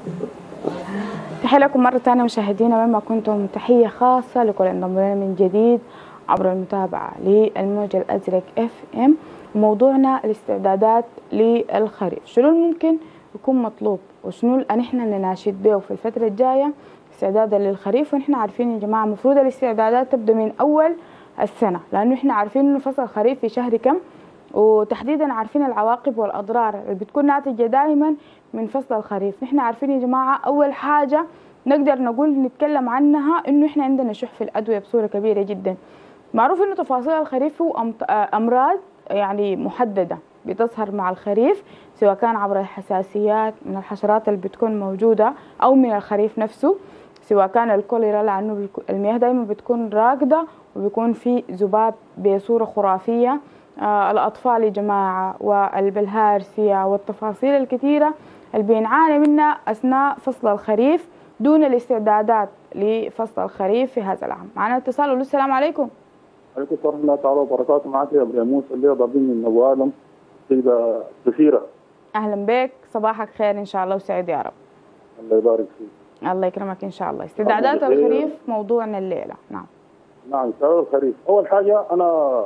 تحية لكم مرة ثانية مشاهدينا وين كنتم، تحية خاصة لكل انضم لنا من جديد عبر المتابعة للموج الأزرق FM. وموضوعنا الاستعدادات للخريف، شنو ممكن يكون مطلوب وشنو اللي نحن نناشد به في الفترة الجاية استعدادا للخريف. ونحن عارفين يا جماعة المفروض الاستعدادات تبدأ من أول السنة، لأنه احنا عارفين إنه فصل الخريف في شهر كم، وتحديدا عارفين العواقب والأضرار اللي بتكون ناتجة دائما من فصل الخريف. نحن عارفين يا جماعة أول حاجة نقدر نقول نتكلم عنها إنه إحنا عندنا شح في الأدوية بصورة كبيرة جدا. معروف إنه تفاصيل الخريف هو أمراض يعني محددة بتظهر مع الخريف، سواء كان عبر الحساسيات من الحشرات اللي بتكون موجودة أو من الخريف نفسه، سواء كان الكوليرا لأنه المياه دائما بتكون راكدة وبيكون في ذباب بصورة خرافية. الأطفال يا جماعة والبلهارسيا والتفاصيل الكثيرة اللي بنعاني منها أثناء فصل الخريف دون الاستعدادات لفصل الخريف في هذا العام. معنا اتصال. السلام عليكم. عليكم السلام ورحمة الله تعالى وبركاته. معك يا ابو موسى اللي ضابين من ابو ادم سيدة كثيرة. أهلا بك، صباحك خير إن شاء الله وسعيد يا رب. الله يبارك فيك. الله يكرمك إن شاء الله. استعدادات الخريف موضوعنا الليلة. نعم استعدادات الخريف. أول حاجة أنا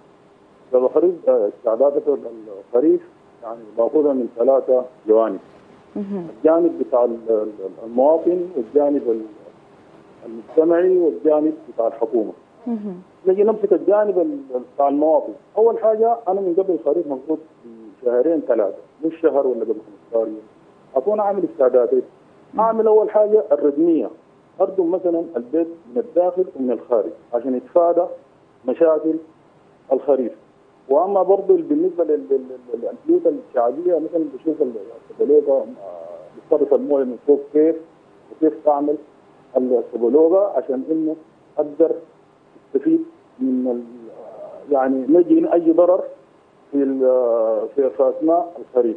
الخريف استعدادات الخريف يعني باخذها من 3 جوانب. الجانب بتاع المواطن والجانب المجتمعي والجانب بتاع الحكومة. نجي نمسك الجانب بتاع المواطن. أول حاجة أنا من قبل الخريف مفروض بشهرين 3 مش شهر ولا قبل 15 يوم أكون أعمل استعدادات. أعمل أول حاجة الردمية، أردم مثلا البيت من الداخل ومن الخارج عشان يتفادى مشاكل الخريف. واما برضه بالنسبه للبيوت الشعبيه مثلا بشوف السبلوغه بتصرف المويه من فوق كيف وكيف تعمل السبلوغه عشان انه اقدر استفيد من يعني ما يجيني اي ضرر في اثناء الخريف.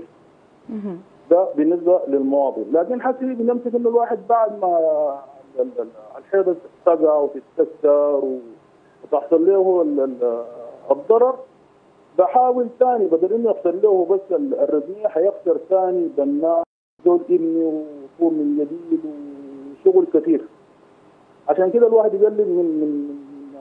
ده بالنسبه للمواطن. لكن حسي بنمسك انه الواحد بعد ما الحيضه تقع وتتكسر وتحصل له الضرر بحاول ثاني بدل اني اخسر له بس الرزميه حيخسر ثاني بناء زول ابني وطول من جديد وشغل كثير. عشان كده الواحد يقلل من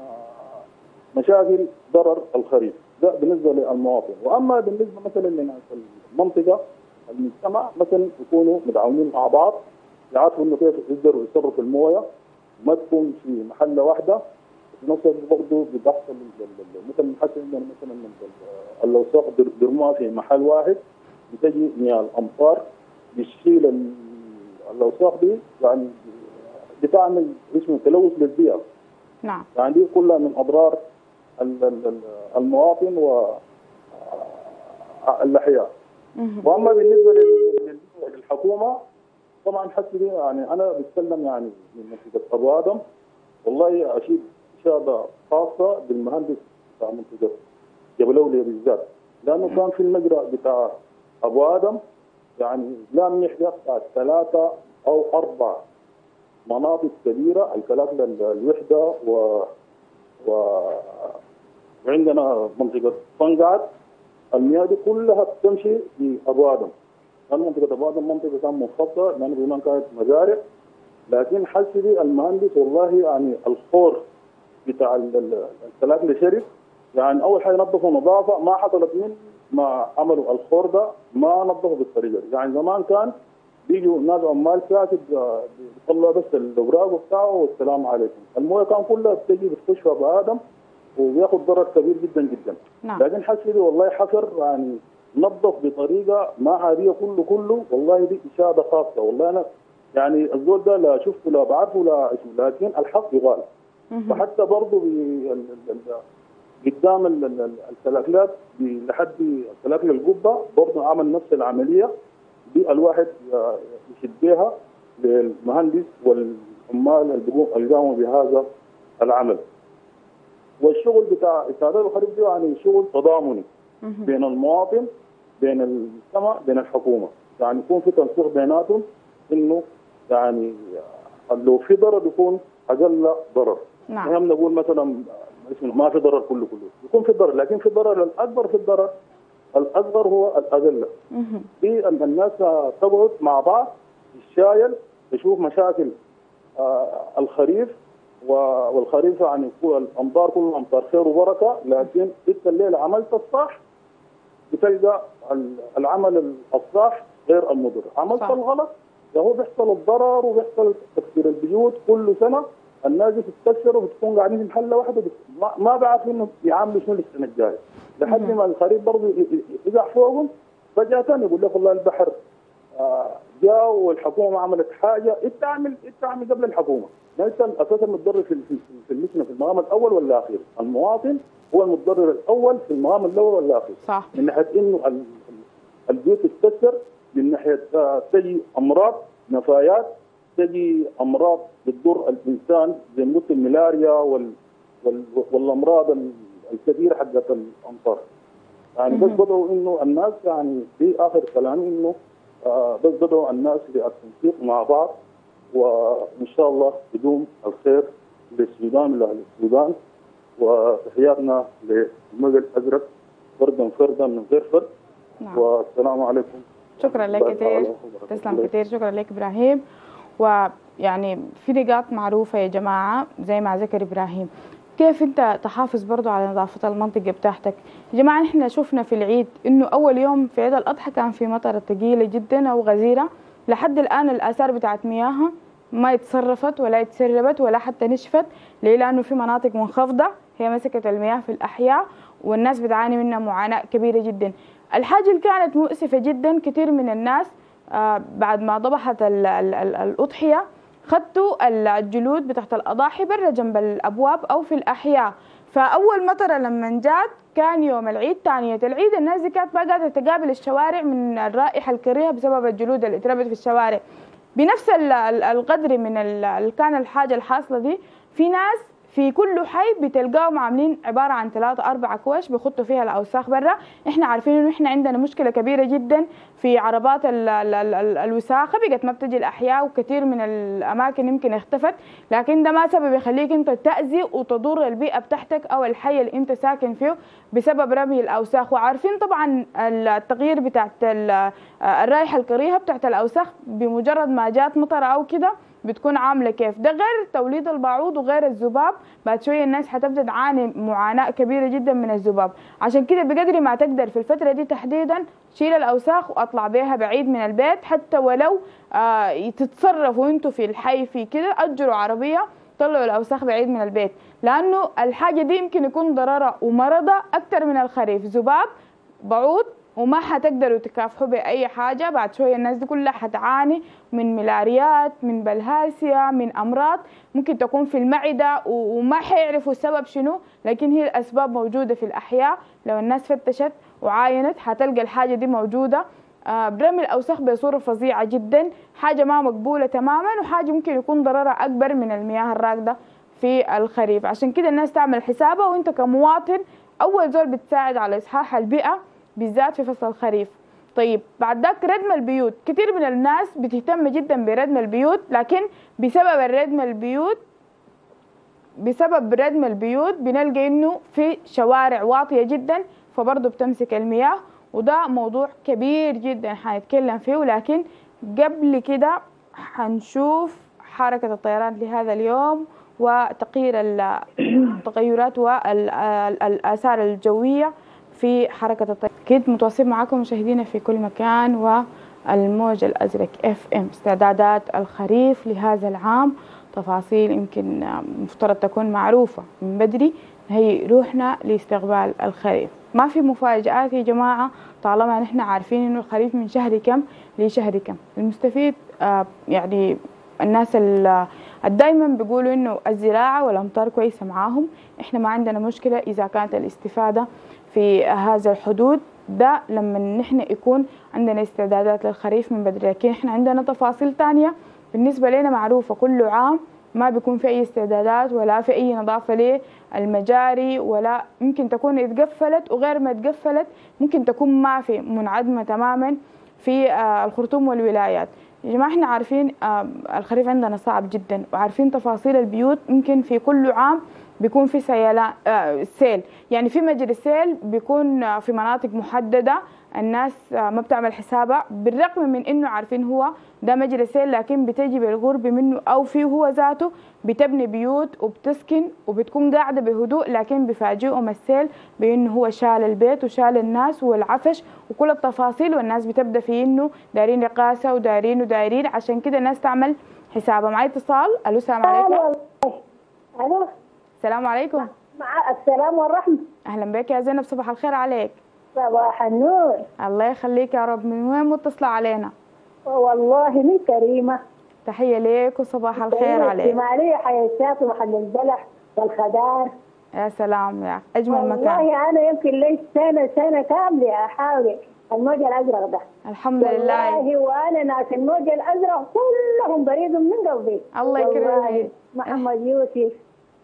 مشاكل ضرر الخريف. ده بالنسبه للمواطن. واما بالنسبه مثلا لناس المنطقه المجتمع مثلا يكونوا متعاونين مع بعض، يعرفوا انه كيف يقدروا يصرفوا المويه ما تكون في محله واحده. في نفس الوقت برضه بتحصل مثلا حتى عندنا مثلا الاوساخ بيرموها في محل واحد، بتجي مياه الامطار بتشيل الاوساخ دي، يعني بتعمل اسمه تلوث للبيئه. نعم. يعني دي كلها من اضرار المواطن والاحياء. واما بالنسبه للحكومه طبعا حسي يعني انا بتكلم يعني من منطقه ابو ادم، والله اشيد اشاده خاصه بالمهندس بتاع منطقه جبل اولياء بالذات، لانه كان في المجرى بتاع ابو ادم يعني لم يحدث 3 أو 4 مناطق كبيره الكلاكل الوحده وعندنا منطقه طنقعت. المياه دي كلها بتمشي في ابو ادم، لان منطقه ابو ادم منطقه كانت منخفضه لانه زمان كانت مزارع. لكن حسي المهندس والله يعني الخور بتاع الكلاكل شرف، يعني اول حاجه نظفوا نظافه ما حصلت من ما عملوا الخور ده، ما نظفوا بالطريقه دي. يعني زمان كان بيجوا ناس عمال ساكت بيطلعوا بس الاوراق بتاعه والسلام عليكم. المويه كان كلها بتجي بتخش في ابو ادم وبياخذ ضرر كبير جدا جدا. نعم. لكن حسي والله حفر يعني نظف بطريقه ما عاديه كله والله دي اشاده خاصه. والله انا يعني الزول ده لا شفته لا بعرفه لا اسمه، لكن الحق يقال. وحتى برضه قدام الكلاكلات لحد كلاكل القبه برضه عمل نفس العمليه دي. الواحد يشد بها للمهندس والعمال اللي قاموا بهذا العمل. والشغل بتاع استعداد الخريف ده يعني شغل تضامني بين المواطن بين المجتمع بين الحكومه، يعني يكون في تنسيق بيناتهم انه يعني لو في ضرر يكون اقل ضرر. نعم. احنا بنقول مثلا ما في ضرر كله يكون في ضرر، لكن في ضرر الاكبر في الضرر الاصغر هو الاقل. في الناس تقعد مع بعض الشايل بشوف مشاكل الخريف، والخريف يعني الامطار كلها امطار خير وبركه، لكن انت الليله عملت الصح بتلقى العمل الصح غير المضر، عملت الغلط هو بيحصل الضرر وبيحصل تكسير البيوت كل سنه، الناس بتتكسر وبتكون قاعدين في محله واحده ما بعرف انه يعاملوا شنو السنه الجايه، لحد ما الخريف برضه يقع فوقهم فجاه يقول لك والله البحر جاء والحكومه ما عملت حاجه، انت اعمل قبل الحكومه، ليس اساسا المتضرر في المسنه في المقام الاول والاخير، المواطن هو المتضرر الاول في المقام الاول والاخير. صح. من ناحيه انه البيوت تتكسر، من ناحيه تجي امراض نفايات، تجي امراض بتضر الانسان زي مثل الملاريا والامراض الكثيره حقت الامطار. يعني بس بدعو انه الناس، يعني في اخر كلامي انه بس بدعو الناس للتنسيق مع بعض، وان شاء الله يدوم الخير للسودان ولأهل السودان، وتحياتنا للموج الازرق فردا فردا من غير فرد. نعم. والسلام عليكم. شكرا لك كثير، تسلم كثير، شكرا لك ابراهيم. ويعني في نقاط معروفه يا جماعه زي ما ذكر ابراهيم، كيف انت تحافظ برضو على نظافه المنطقه بتاعتك. يا جماعه احنا شفنا في العيد انه اول يوم في عيد الاضحى كان في مطره ثقيله جدا او غزيره، لحد الان الاثار بتاعت مياهها ما اتصرفت ولا اتسربت ولا حتى نشفت. ليه؟ لانه في مناطق منخفضه هي مسكت المياه في الاحياء والناس بتعاني منها معاناه كبيره جدا. الحاجه اللي كانت مؤسفه جدا، كثير من الناس بعد ما ذبحت الاضحيه خدتوا الجلود بتاعت الاضاحي برا جنب الابواب او في الاحياء. فاول مطره لما جات كان يوم العيد، ثانيه العيد، الناس دي كانت بقى قاعده تقابل الشوارع من الرائحه الكريهه بسبب الجلود اللي اتربت في الشوارع. بنفس القدر من كان الحاجه الحاصله دي، في ناس في كل حي بتلقاهم عاملين عباره عن 3-4 كوش بيخطوا فيها الاوساخ برا. احنا عارفين انه احنا عندنا مشكله كبيره جدا في عربات الوساخه، بقت ما بتجي الاحياء وكثير من الاماكن يمكن اختفت، لكن ده ما سبب يخليك انت تاذي وتضر البيئه بتاعتك او الحي اللي انت ساكن فيه بسبب رمي الاوساخ. وعارفين طبعا التغيير بتاعت الرائحه الكريهه بتاعت الاوساخ بمجرد ما جات مطره او كده بتكون عامله كيف. ده غير توليد البعوض وغير الذباب، بعد شويه الناس حتبدا تعاني معاناه كبيره جدا من الذباب. عشان كده بقدر ما تقدر في الفتره دي تحديدا شيل الاوساخ واطلع بيها بعيد من البيت، حتى ولو تتصرفوا انتوا في الحي في كده، اجروا عربيه طلعوا الاوساخ بعيد من البيت، لانه الحاجه دي يمكن يكون ضررها ومرضها اكثر من الخريف. ذباب، بعوض، وما حتقدروا تكافحوا بأي حاجة. بعد شوية الناس دي كلها حتعاني من ملاريات، من بلهارسيا، من أمراض ممكن تكون في المعدة وما حيعرفوا السبب شنو، لكن هي الأسباب موجودة في الأحياء. لو الناس فتشت وعاينت حتلقى الحاجة دي موجودة. برمي الأوساخ بصورة فظيعة جدا، حاجة ما مقبولة تماما، وحاجة ممكن يكون ضررها أكبر من المياه الراكدة في الخريف. عشان كده الناس تعمل حسابها، وانت كمواطن أول زول بتساعد على إصحاح البيئة بالذات في فصل الخريف. طيب بعد ذاك ردم البيوت، كثير من الناس بتهتم جدا بردم البيوت، لكن بسبب ردم البيوت بنلقى انه في شوارع واطيه جدا فبرضه بتمسك المياه، وده موضوع كبير جدا حنتكلم فيه. ولكن قبل كده حنشوف حركه الطيران لهذا اليوم وتقرير التغيرات والآثار الجويه في حركة الطيران. أكيد متواصل معكم مشاهدينا في كل مكان. والموج الأزرق FM، استعدادات الخريف لهذا العام، تفاصيل يمكن مفترض تكون معروفة من بدري، هي روحنا لاستقبال الخريف. ما في مفاجآت يا جماعة طالما نحن عارفين إنه الخريف من شهر كم لشهر كم. المستفيد يعني الناس دايما بيقولوا إنه الزراعة والأمطار كويسة معاهم، إحنا ما عندنا مشكلة إذا كانت الاستفادة في هذا الحدود ده لما نحن يكون عندنا استعدادات للخريف من بدري. لكن احنا عندنا تفاصيل تانية بالنسبة لنا معروفة، كل عام ما بيكون في أي استعدادات ولا في أي نظافة للمجاري، ولا ممكن تكون اتقفلت، وغير ما اتقفلت ممكن تكون ما في منعدمة تماما في الخرطوم والولايات. يا جماعة احنا عارفين الخريف عندنا صعب جدا، وعارفين تفاصيل البيوت. ممكن في كل عام بيكون في سيل، يعني في مجرى السيل بيكون في مناطق محددة الناس ما بتعمل حسابها، بالرغم من انه عارفين هو ده مجرى سيل، لكن بتجي بالقرب منه او فيه هو ذاته بتبني بيوت وبتسكن وبتكون قاعده بهدوء، لكن بفاجئهم السيل بانه هو شال البيت وشال الناس والعفش وكل التفاصيل، والناس بتبدا في انه دايرين رقاسه ودايرين. عشان كده الناس تعمل حسابها. معي اتصال. الو السلام عليكم. الو السلام عليكم. مع السلام والرحمه. اهلا بك يا زينب، صباح الخير عليك. صباح النور. الله يخليك يا رب. من وين متصله علينا؟ والله من كريمه. تحيه ليك وصباح الخير عليك. اجتماعيه حياتات ومحل البلح والخضار. يا سلام يا اجمل مكان. والله انا يمكن لي سنه كامله احاول الموج الازرق ده. الحمد لله. والله وانا ناس الموج الازرق كلهم بريد من قلبي. الله يكرمك. محمد يوسف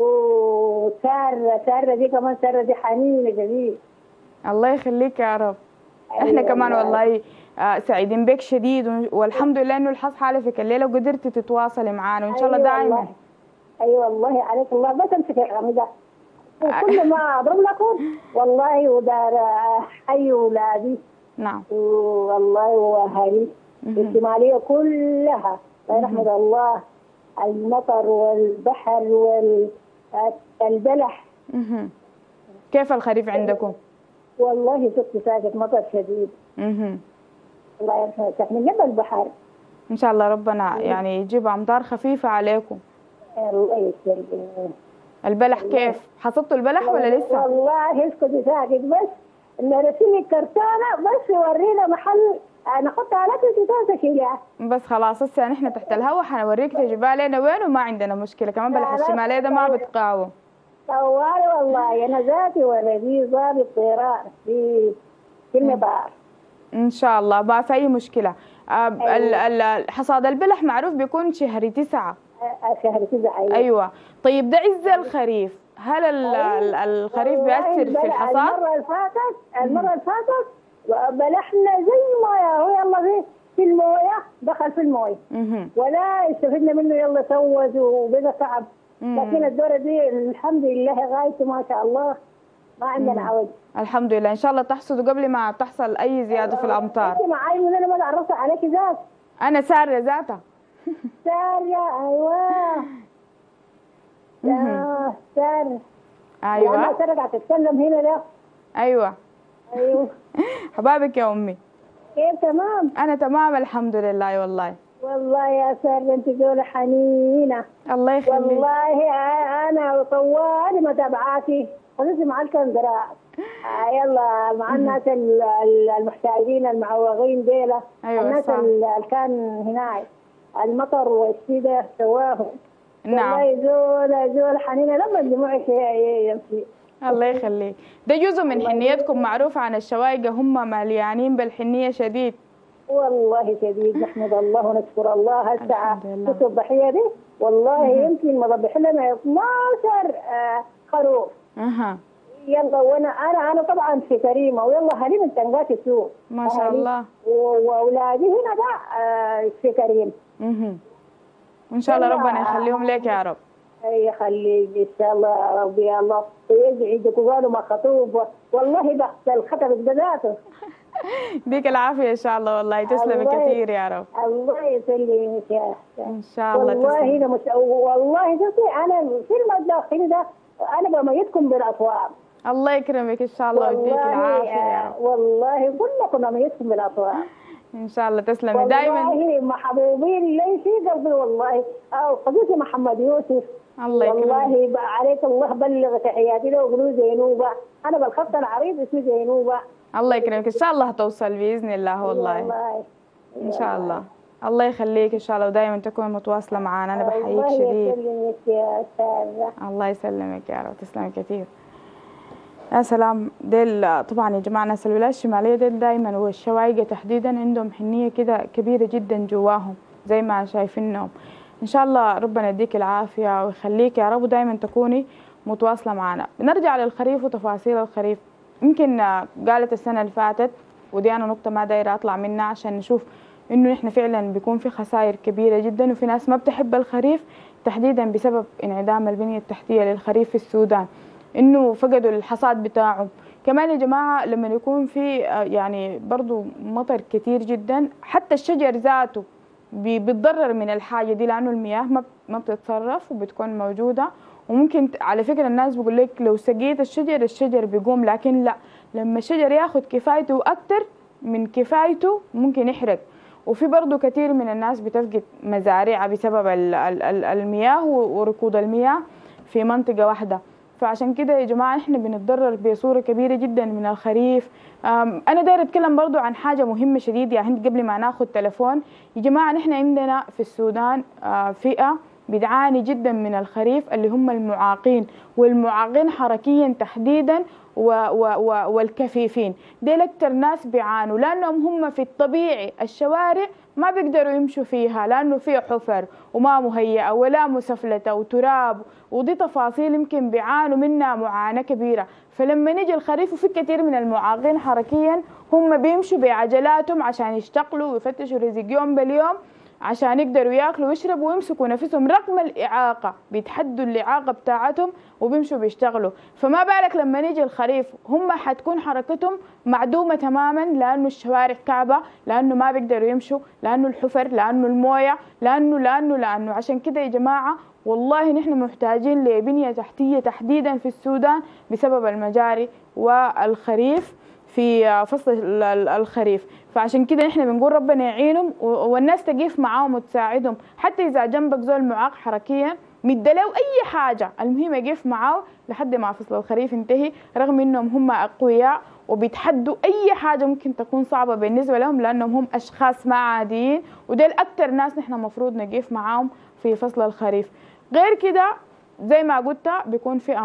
وساره دي كمان، ساره دي حنينه جميل. الله يخليك يا رب. احنا كمان والله سعيدين بك شديد، والحمد لله انه الحظ حالفك الليله وقدرتي تتواصلي معانا، وان شاء الله دائما. ايوه والله عليك الله، بس امسك الرقم ده وكل ما اضرب لكم والله ودار حي اولادي. نعم والله واهالي الشماليه كلها نحمد الله. المطر والبحر والبلح. كيف الخريف عندكم؟ والله شفت ساكت مطر شديد. الله يرحمك من جنب البحر. ان شاء الله ربنا يعني يجيب امطار خفيفه عليكم. الله يسلمك. البلح كيف؟ حصدتوا البلح ولا لسه؟ والله اسكتي ساكت، بس نرسلك كرتونه بس ورينا محل نحطها لك وانت تشيلها. بس خلاص هسه نحن تحت الهواء حنوريك جبالنا وين، وما عندنا مشكله كمان. بلح الشماليه ده ما بتقاوم. طوالي والله انا ذاتي ولدي ضابط طيران في المطار. ان شاء الله ما في اي مشكله. حصاد البلح معروف بيكون شهر 9. شهر 9 ايوه. طيب ده عز الخريف، هل الخريف بيأثر في الحصاد؟ المره اللي فاتت بلحنا زي ما هو يلا في المويه، دخل في المويه ولا استفدنا منه، يلا سوز وبقى صعب. لكن الدورة دي الحمد لله غايته ما شاء الله ما عندنا عوج. الحمد لله. ان شاء الله تحصدوا قبل ما تحصل اي زياده في الامطار. انت معاي من انا ما عرفت عليك ذات. انا ساره ذاتها. ساره ايوه. ساره. ايوه. انا ساره قاعده تتكلم هنا ده. ايوه. ايوه. حبابك يا امي. كيف تمام؟ انا تمام الحمد لله والله. والله يا ساره انت زوله حنينه. الله يخليك. والله انا طوالي متابعاتي خلصت مع الكندراء. يلا مع الناس المحتاجين المعوقين ديلا. أيوة الناس اللي كان هناك المطر والشيده سواهم. نعم. والله زول حنينه لما الجموع يمشي. الله يخليك. ده جزء من حنيتكم، معروف عن الشوايقة هم مليانين بالحنية شديد. والله شديد نحمد الله ونشكر الله. هسه كنت الضحيه دي والله يمكن مذبح لنا 12 خروف. يلا وانا انا طبعا في كريمه، ويلا هلي من تنقات السوق ما شاء الله. واولادي هنا ده في كريم. وان شاء الله ربنا يخليهم لك يا رب. يخليك ان شاء الله يا رب. يا الله ويسعدك وقالوا ما خطوب والله بحث الخطب بذاته. بيك العافيه ان شاء الله والله. تسلمي كثير يا رب. الله يسلمك يا ان شاء الله. والله والله شوفي انا في المداخل ده انا بميتكم بالاطوار. الله يكرمك ان شاء الله ويديك العافيه يا رب. والله كلكم بميتكم بالاطوار ان شاء الله. تسلمي دائما. والله محبوبين لي في قلبي والله. صديقي محمد يوسف الله يكرمك. والله عليك الله بلغ تحياتي له وقولوا زينوبه. انا بالخط العريض اسمي زينوبه. الله يكرمك ان شاء الله هتوصل باذن الله والله. ان شاء الله. الله يخليك ان شاء الله، ودائما تكوني متواصله معانا. انا بحييك شديد. الله يسلمك يا ساره. الله يسلمك يا رب. تسلمي كثير. يا سلام. ديل طبعا يا جماعه ناس الولايات الشماليه ديل دائما والشوايقه تحديدا عندهم حنيه كده كبيره جدا جواهم زي ما شايفينهم. ان شاء الله ربنا يديك العافيه ويخليك يا رب، ودائما تكوني متواصله معنا. بنرجع للخريف وتفاصيل الخريف. يمكن قالت السنه اللي فاتت، ودي انا نقطه ما دايره اطلع منها عشان نشوف انه احنا فعلا بيكون في خسائر كبيره جدا، وفي ناس ما بتحب الخريف تحديدا بسبب انعدام البنيه التحتيه للخريف في السودان، انه فقدوا الحصاد بتاعهم. كمان يا جماعة لما يكون في يعني برضو مطر كتير جدا، حتى الشجر ذاته بيتضرر من الحاجة دي، لأنه المياه ما بتتصرف وبتكون موجودة. وممكن على فكرة الناس بيقول لك لو سقيت الشجر بيقوم، لكن لا، لما الشجر ياخد كفايته وأكتر من كفايته ممكن يحرق. وفي برضو كثير من الناس بتفقد مزارعها بسبب المياه وركود المياه في منطقة واحدة. فعشان كده يا جماعة احنا بنتضرر بصورة كبيرة جدا من الخريف. انا داير اتكلم برضو عن حاجة مهمة شديد يا هند قبل ما ناخد تلفون. يا جماعة نحن عندنا في السودان فئة بتعاني جدا من الخريف، اللي هم المعاقين، والمعاقين حركيا تحديدا والكفيفين. ديل اكتر ناس بيعانوا، لانهم هم في الطبيعي الشوارع ما بيقدروا يمشوا فيها، لانه فيها حفر وما مهيئة ولا مسفلتة وتراب، ودي تفاصيل يمكن بيعانوا منها معاناة كبيرة. فلما نيجي الخريف، وفي كثير من المعاقين حركيا هم بيمشوا بعجلاتهم عشان يشتغلوا ويفتشوا رزقهم باليوم، عشان يقدروا ياكلوا ويشربوا ويمسكوا نفسهم رغم الإعاقة، بيتحدوا الإعاقة بتاعتهم وبيمشوا بيشتغلوا. فما بالك لما نيجي الخريف هم حتكون حركتهم معدومة تماما، لأنه الشوارع كعبة، لأنه ما بيقدروا يمشوا، لأنه الحفر، لأنه الموية، لأنه عشان كده يا جماعة والله نحن محتاجين لبنية تحتية تحديدا في السودان بسبب المجاري والخريف في فصل الخريف. فعشان كده احنا بنقول ربنا يعينهم والناس تقف معاهم وتساعدهم، حتى اذا جنبك زول معاق حركيا مدلو اي حاجه، المهم يقف معاه لحد ما فصل الخريف ينتهي، رغم انهم هم اقوياء وبيتحدوا اي حاجه ممكن تكون صعبه بالنسبه لهم، لانهم هم اشخاص ما عاديين، ودول اكتر ناس نحن المفروض نقف معاهم في فصل الخريف. غير كده زي ما قلت بيكون في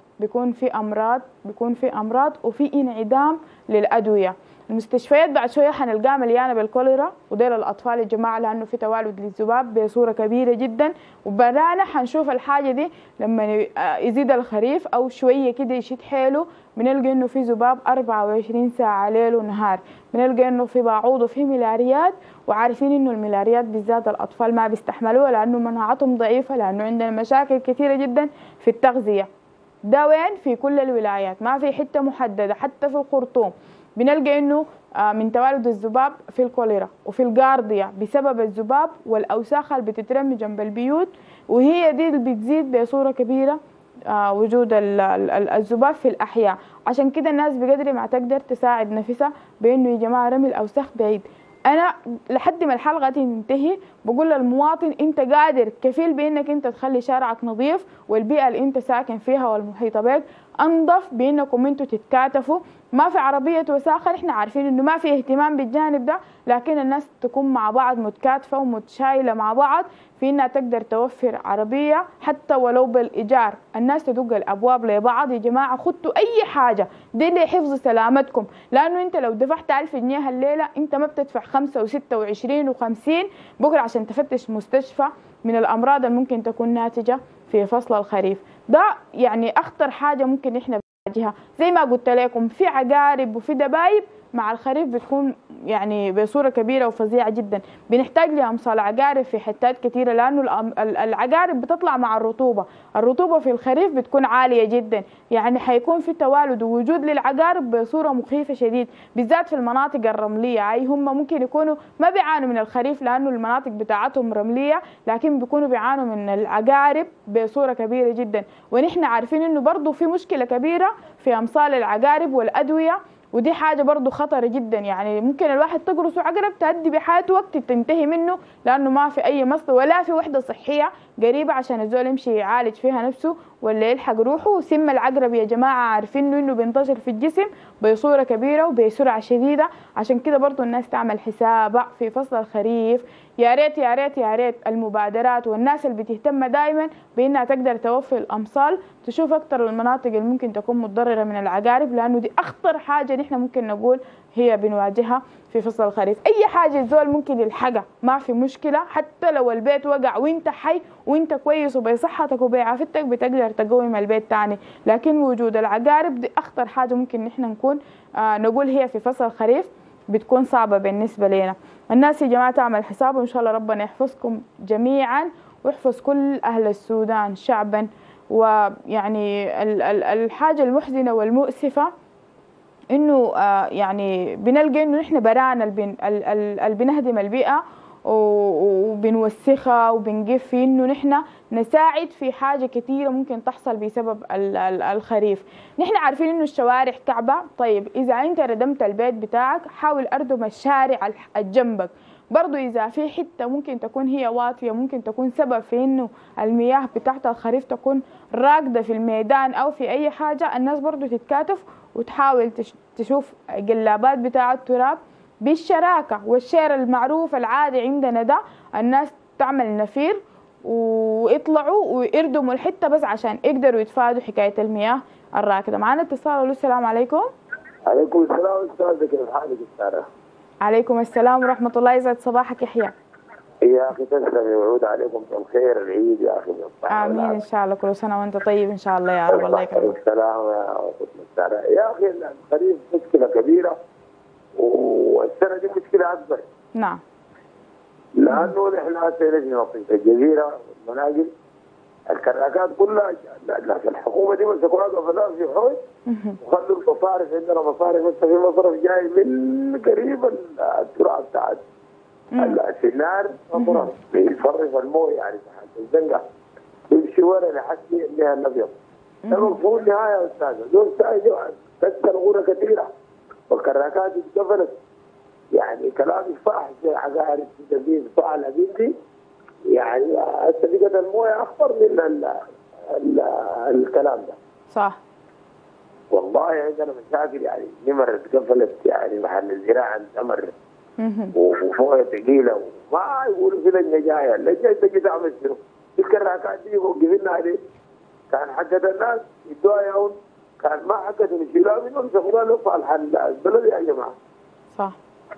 امراض وفي انعدام للادويه. المستشفيات بعد شويه حنلقاها مليانه بالكوليرا، وديل الاطفال يا جماعه، لانه في توالد للذباب بصوره كبيره جدا. وبرانا حنشوف الحاجه دي لما يزيد الخريف او شويه كده يشد حيله، بنلقى انه في ذباب 24 ساعه ليل ونهار، بنلقى انه في باعوض وفي ملاريات. وعارفين انه الملاريات بالذات الاطفال ما بيستحملوها، لانه مناعتهم ضعيفه، لانه عندنا مشاكل كثيره جدا في التغذيه. ده وين؟ في كل الولايات، ما في حته محدده. حتى في الخرطوم بنلقى انه من توالد الذباب في الكوليرا وفي القارضية بسبب الذباب والاوساخ اللي بتترمي جنب البيوت، وهي دي اللي بتزيد بصوره كبيره وجود الذباب في الاحياء. عشان كده الناس بقدر ما تقدر تساعد نفسها بانه يا جماعه رمي الاوساخ بعيد. انا لحد ما الحلقه تنتهي بقول للمواطن انت قادر كفيل بانك انت تخلي شارعك نظيف، والبيئه اللي انت ساكن فيها والمحيطه بك انظف، بانكم انتوا تتكاتفوا. ما في عربيه وساخه، احنا عارفين انه ما في اهتمام بالجانب ده، لكن الناس تكون مع بعض متكاتفه ومتشايله مع بعض في انها تقدر توفر عربيه حتى ولو بالايجار. الناس تدق الابواب لبعض، يا جماعه خدتوا اي حاجه دي لحفظ سلامتكم، لانه انت لو دفعت 1000 جنيه الليله انت ما بتدفع 5 و26 و50 بكره عشان تفتش مستشفى من الامراض اللي ممكن تكون ناتجه في فصل الخريف. ده يعني اخطر حاجه ممكن احنا بنواجهها. زي ما قلت لكم في عقارب وفي دبايب مع الخريف بتكون يعني بصوره كبيره وفظيعه جدا، بنحتاج لامصال عقارب في حتات كثيره، لانه العقارب بتطلع مع الرطوبه في الخريف بتكون عاليه جدا، يعني حيكون في توالد ووجود للعقارب بصوره مخيفه شديد، بالذات في المناطق الرمليه. اي هم ممكن يكونوا ما بيعانوا من الخريف لانه المناطق بتاعتهم رمليه، لكن بيكونوا بيعانوا من العقارب بصوره كبيره جدا. ونحن عارفين انه برضه في مشكله كبيره في امصال العقارب والادويه، ودي حاجة برضو خطرة جدا. يعني ممكن الواحد تقرصه عقرب تأدي بحياته وقت تنتهي منه، لأنه ما في أي مصل ولا في وحدة صحية قريبة عشان الزول يمشي يعالج فيها نفسه ولا يلحق روحه. وسم العقرب يا جماعة عارفين إنه بينتشر في الجسم بصورة كبيرة وبسرعة شديدة، عشان كده برضو الناس تعمل حساب في فصل الخريف. يا ريت يا ريت يا ريت المبادرات والناس اللي بتهتم دائما بانها تقدر توفي الامصال تشوف اكثر المناطق اللي ممكن تكون متضرره من العقارب، لانه دي اخطر حاجه نحن ممكن نقول هي بنواجهها في فصل الخريف. اي حاجه الزول ممكن يلحقها ما في مشكله، حتى لو البيت وقع وانت حي وانت كويس وبصحتك وبعافيتك بتقدر تقوم البيت تاني، لكن وجود العقارب دي اخطر حاجه ممكن نحن نكون نقول هي في فصل الخريف بتكون صعبة بالنسبة لنا. الناس يا جماعة تعمل حساب، وإن شاء الله ربنا يحفظكم جميعا ويحفظ كل أهل السودان شعبا. ويعني الحاجة المحزنة والمؤسفة انه يعني بنلقى انه نحن برانا بنهدم البيئه وبنوسخها وبنقف في انه نحن نساعد في حاجه كثيره ممكن تحصل بسبب الخريف. نحن عارفين انه الشوارع كعبه، طيب اذا انت ردمت البيت بتاعك حاول اردم الشارع الجنبك، برضو اذا في حته ممكن تكون هي واطيه ممكن تكون سبب في انه المياه بتاعت الخريف تكون راكده في الميدان او في اي حاجه، الناس برضو تتكاتف وتحاول تشوف قلابات بتاعه التراب بالشراكه والشير المعروف العادي عندنا ده، الناس تعمل نفير ويطلعوا ويردموا الحته بس عشان يقدروا يتفادوا حكايه المياه الراكده. معنا اتصال. السلام عليكم. عليكم السلام استاذ، كيف حالك استاذ؟ عليكم السلام ورحمه الله، يسعد صباحك يحيى. يا اخي تسلم، يعود عليكم بالخير العيد يا اخي. امين ان شاء الله، كل سنه وانت طيب ان شاء الله يا رب. الله يكرمك. السلام يا اخي. الخريف مشكله كبيره والسنه دي مشكله اكبر. نعم. لانه نحن هسه نجي منطقه الجزيره والمناقل الكراكات كلها الناس الحكومه دي مسكوها قفلوها في حوش وخلوا المصارف. عندنا مصارف هسه، في مصرف جاي من قريب التراب بتاعت السنار، مصرف بيصرف المويه يعني تحت الزنقه بيمشي ورا لحد النهايه الابيض. ده المفروض نهايه يا استاذ، دول كسر غوره كثيره والكراكات اتقفلت. يعني كلام يفاح زي عقارب جديد فعل دي، يعني هسه بقت المويه اخطر من الكلام ده. صح. والله عندنا مشاكل، يعني نمر اتقفلت، يعني محل الزراعه انتمر ومويه ثقيله وما يقولوا في لجنه جايه، اللجنه تجي تعمل شنو؟ الكراكات دي موقفينها عليه، كان حقت الناس يدوها يوم، كان ما حقتهم يشيلوها منهم يسافروها لهم على البلد يا جماعه. صح.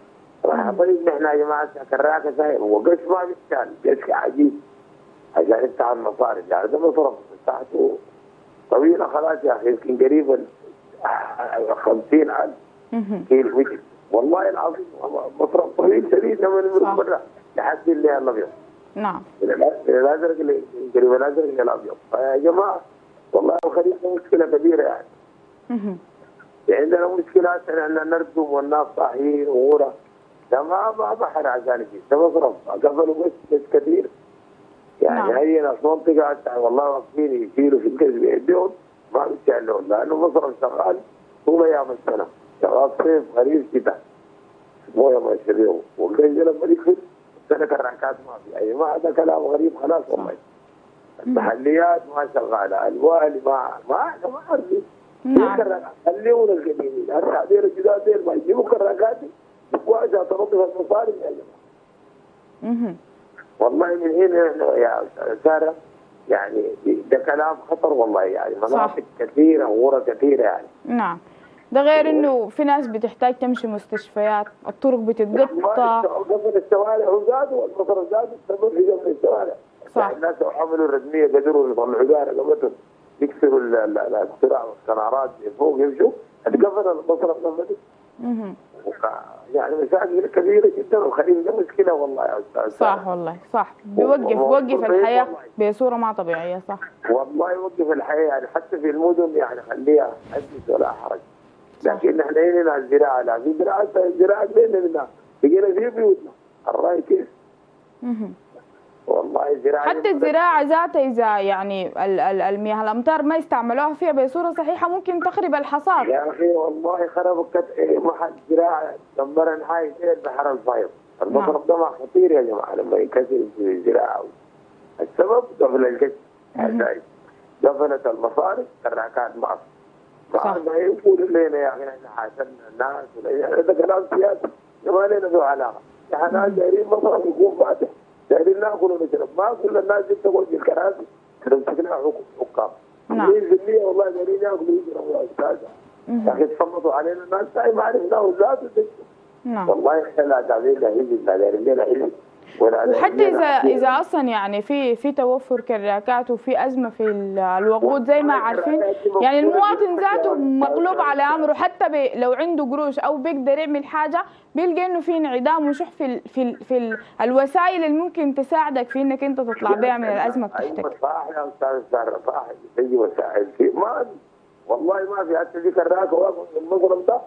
طيب نحن يا جماعه كراكه سهل وقش ما بيشتغل، قش عجيب عشان انت على المصارف، يعني ده مصرف بتاعته طويله خلاص يا اخي، يمكن قريبا 50,000 كيلو متر. والله العظيم مصرف طويل شديد من برا لحد اللي الابيض. نعم. من الازرق قريب الازرق للابيض. فيا جماعه والله الخريف مشكله كبيره يعني. عندنا مشكلات ان نردم والناس صاحيين وغوره، ده ما بحر عشان يجي، ده مصرف قفلوا بس كثير. يعني هي ناس منطقه والله واقفين يشيلوا في الكذب بيديهم ما بيشتغلون، لانه مصرف شغال طول ايام السنه، شغال صيف خريف شتاء مويه ما يشربوا، والجيش لما يقفل السنه كراكات ما في اي، ما هذا كلام غريب خلاص والله. المحليات ما شغاله، الوالي ما عارفين. نعم. خليونا القديمين، هسه هذول الجداد ديل ما يجيبوا كراكات وعشان تنظف المصارف يا جماعه. والله من هنا يا ساره يعني ده كلام خطر والله، يعني مناطق كثيره وغرة كثيره يعني. نعم. ده غير انه في ناس بتحتاج تمشي مستشفيات، الطرق بتتقطع. قبل الشوارع وزادوا والمصر زادوا السبب في قبل الشوارع. صح. الناس لو عملوا الردميه قدروا يطلعوا دار قبلهم يكسروا الصراع والقنارات فوق يمشوا، اتقفل المصرف نفسه. يعني مشاكل كبيره جدا، والخليج ده مشكله والله يا استاذ. صح والله صح، بيوقف الحياه بصوره ما طبيعيه. صح والله يوقف الحياه، يعني حتى في المدن يعني خليها حدث ولا حرج. لكن احنا هنا الزراعه، لا في زراعه بيننا بقينا في بيوتنا، الراي كيف؟ والله الزراعه حتى الزراعه ذاتها اذا يعني المياه الامطار ما يستعملوها فيها بصوره صحيحه ممكن تخرب الحصاد. يا اخي والله خربت محل زراعه دمر نهايه البحر الفايض. المصرف ده خطير يا جماعه لما ينكسر في الزراعه. السبب قفل القش، قفلت المصارف، كراكات مصر. ما يقول لنا يا اخي احنا حاسبنا الناس، هذا كلام سياسي ما لنا له علاقه. احنا دايرين مصرف يكون فاتح، دايرين ناكل ونشرب، ما كل الناس دي تقعد في الكراسي تمسكنا حكام. نعم. 100% والله دايرين ياكلوا ويشربوا يا استاذ. يا اخي تصمتوا علينا الناس ما عرفناه ذاته. نعم. والله احنا لا داعين لا حزب لا دايرين لنا حزب. وحتى اذا اصلا يعني في توفر كراكات وفي ازمه في الوقود زي ما عارفين، يعني المواطن ذاته مقلوب على امره، حتى لو عنده قروش او بيقدر يعمل حاجه بيلقى انه في انعدام وشح في الوسائل اللي ممكن تساعدك في انك انت تطلع بيها من الازمه بتاعتك. صح يا استاذ ساره، صح. في وسائل ما والله ما في، حتى دي كراكه واقف المصرف ده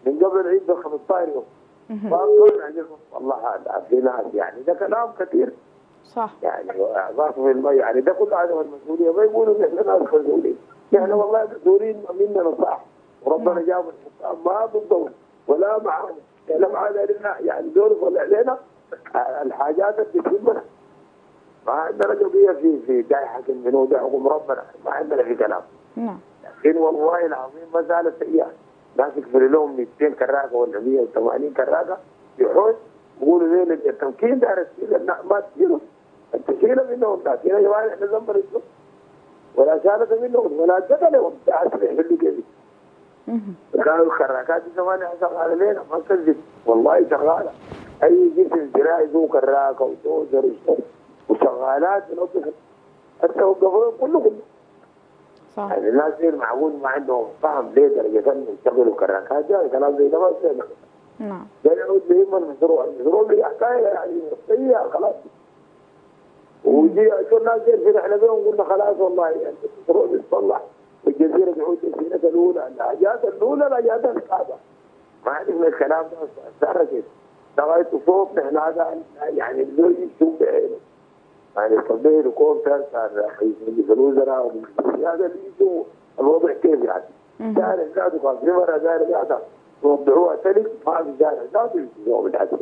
من قبل العيد ب 15 يوم. ما كان عندهم والله في ناس يعني ده كلام كثير. صح. يعني ضعف المي يعني ده كله عدم المسؤوليه، ما يقولوا نحن ناس مسؤولين، نحن والله مسؤولين مننا صح، وربنا جاب الحكام ما ضدهم ولا معهم، يعني ما علينا يعني دور ولا علينا الحاجات اللي تهمنا. ما عندنا قضيه في جائحه الجنود حكم ربنا، ما عندنا في كلام. نعم. لكن والله العظيم مساله سيئه، ناس يكفر لهم 200 كراكه ولا 180 كراكه يحوش يقولوا زي التمكين دار تشيل ما تشيله، تشيله منهم ناس، يا جماعه احنا زنبر ولا شالت منهم ولا قتلهم عشان يحلوا كيف. كانوا الكراكات دي زمان شغاله لنا ما كذب، والله شغاله. اي جسم زراعي ذو كراكه ودوزر وشغالات بنظف التوقفوا كله. صح. يعني الناس دي معقول ما عندهم فهم ليه درجه انه يشتغلوا كراكات، يعني كلام زي ده ما يصير. نعم. ده يعود لهم المشروع اللي حكايه يعني سيئه خلاص. ويجي الناس دي احنا بيهم قلنا خلاص والله يعني المشروع بيتصلح والجزيره تعود للسنه الاولى، الحاجات الاولى الحاجات الصعبه. ما عرفنا الكلام ده صار كده. لغايه فوق نحن هذا يعني بدون يشوف بعينه. يعني طبيعي الكومتر صار رئيس مجلس الوزراء هذا اللي يشوفوا الوضع كيف يعني. شارع ذاته كان في مره شارع ذاته يوضعوها سلك ما في شارع ذاته يوم الحديث.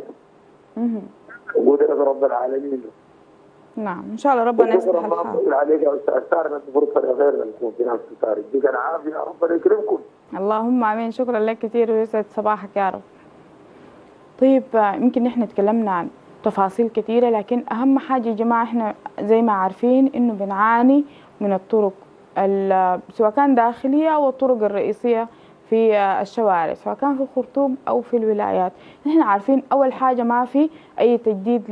وقدرة رب العالمين. نعم ان شاء الله ربنا يصلح الحال. شكرا عليك يا استاذ ساره، فرصه غيرنا نكون في نفس التاريخ، يديك العافيه ربنا يكرمكم. اللهم امين، شكرا لك كثير ويسعد صباحك يا رب. طيب يمكن نحن تكلمنا عن تفاصيل كثيره، لكن اهم حاجه يا جماعه احنا زي ما عارفين انه بنعاني من الطرق سواء كان داخليه او الطرق الرئيسيه في الشوارع، سواء كان في الخرطوم او في الولايات. نحن عارفين اول حاجه ما في اي تجديد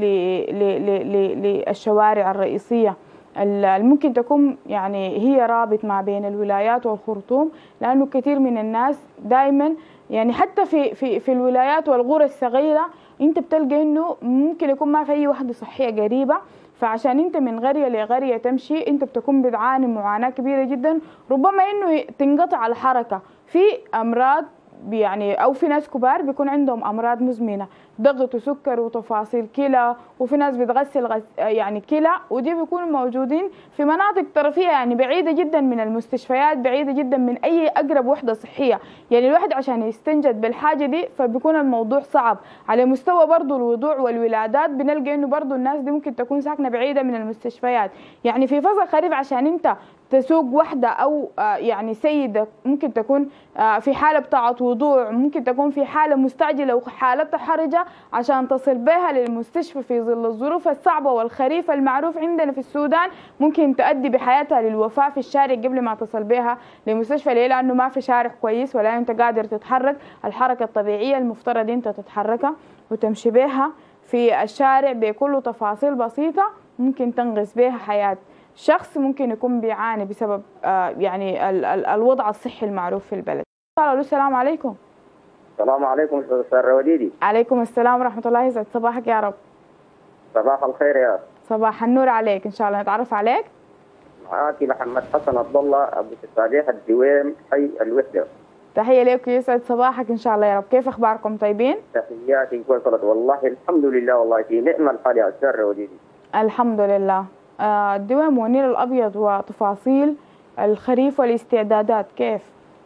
للشوارع الرئيسيه ممكن تكون يعني هي رابط ما بين الولايات والخرطوم، لانه كثير من الناس دائما يعني حتى في الولايات والقرى الصغيره انت بتلقى انه ممكن يكون ما في اي وحده صحيه قريبه، فعشان انت من قريه لقريه تمشي انت بتكون بتعاني معاناه كبيره جدا، ربما انه تنقطع الحركه في امراض يعني، او في ناس كبار بيكون عندهم امراض مزمنه، ضغط وسكر وتفاصيل كلى، وفي ناس بتغسل يعني كلى، ودي بيكونوا موجودين في مناطق طرفيه يعني بعيده جدا من المستشفيات، بعيده جدا من اي اقرب وحده صحيه، يعني الواحد عشان يستنجد بالحاجه دي فبيكون الموضوع صعب. على مستوى برضه الوضوع والولادات بنلقى انه برضه الناس دي ممكن تكون ساكنه بعيده من المستشفيات، يعني في فصل خريف عشان انت تسوق وحده او يعني سيده ممكن تكون في حاله بتاعه وضوع، ممكن تكون في حاله مستعجله وحالتها حرجه عشان تصل بها للمستشفى في ظل الظروف الصعبه والخريف المعروف عندنا في السودان، ممكن تؤدي بحياتها للوفاه في الشارع قبل ما تصل بها لمستشفى، ليه؟ لانه ما في شارع كويس ولا انت قادر تتحرك الحركه الطبيعيه المفترض انت تتحركها وتمشي بها في الشارع بكل تفاصيل بسيطه ممكن تنقذ بها حياه شخص ممكن يكون بيعاني بسبب يعني الوضع الصحي المعروف في البلد. السلام عليكم. السلام عليكم استاذ الروديدي. عليكم السلام ورحمه الله، يسعد صباحك يا رب. صباح الخير يا صباح النور عليك، ان شاء الله نتعرف عليك. معاكي محمد حسن عبد الله ابو صالح الدويم حي الوحده. تحيه لك ويسعد صباحك ان شاء الله يا رب، كيف اخباركم طيبين؟ تحياتي وصلت والله الحمد لله، والله في نعمه الحال يا استاذ الروديدي. الحمد لله. الدوام والنيل الابيض وتفاصيل الخريف والاستعدادات كيف؟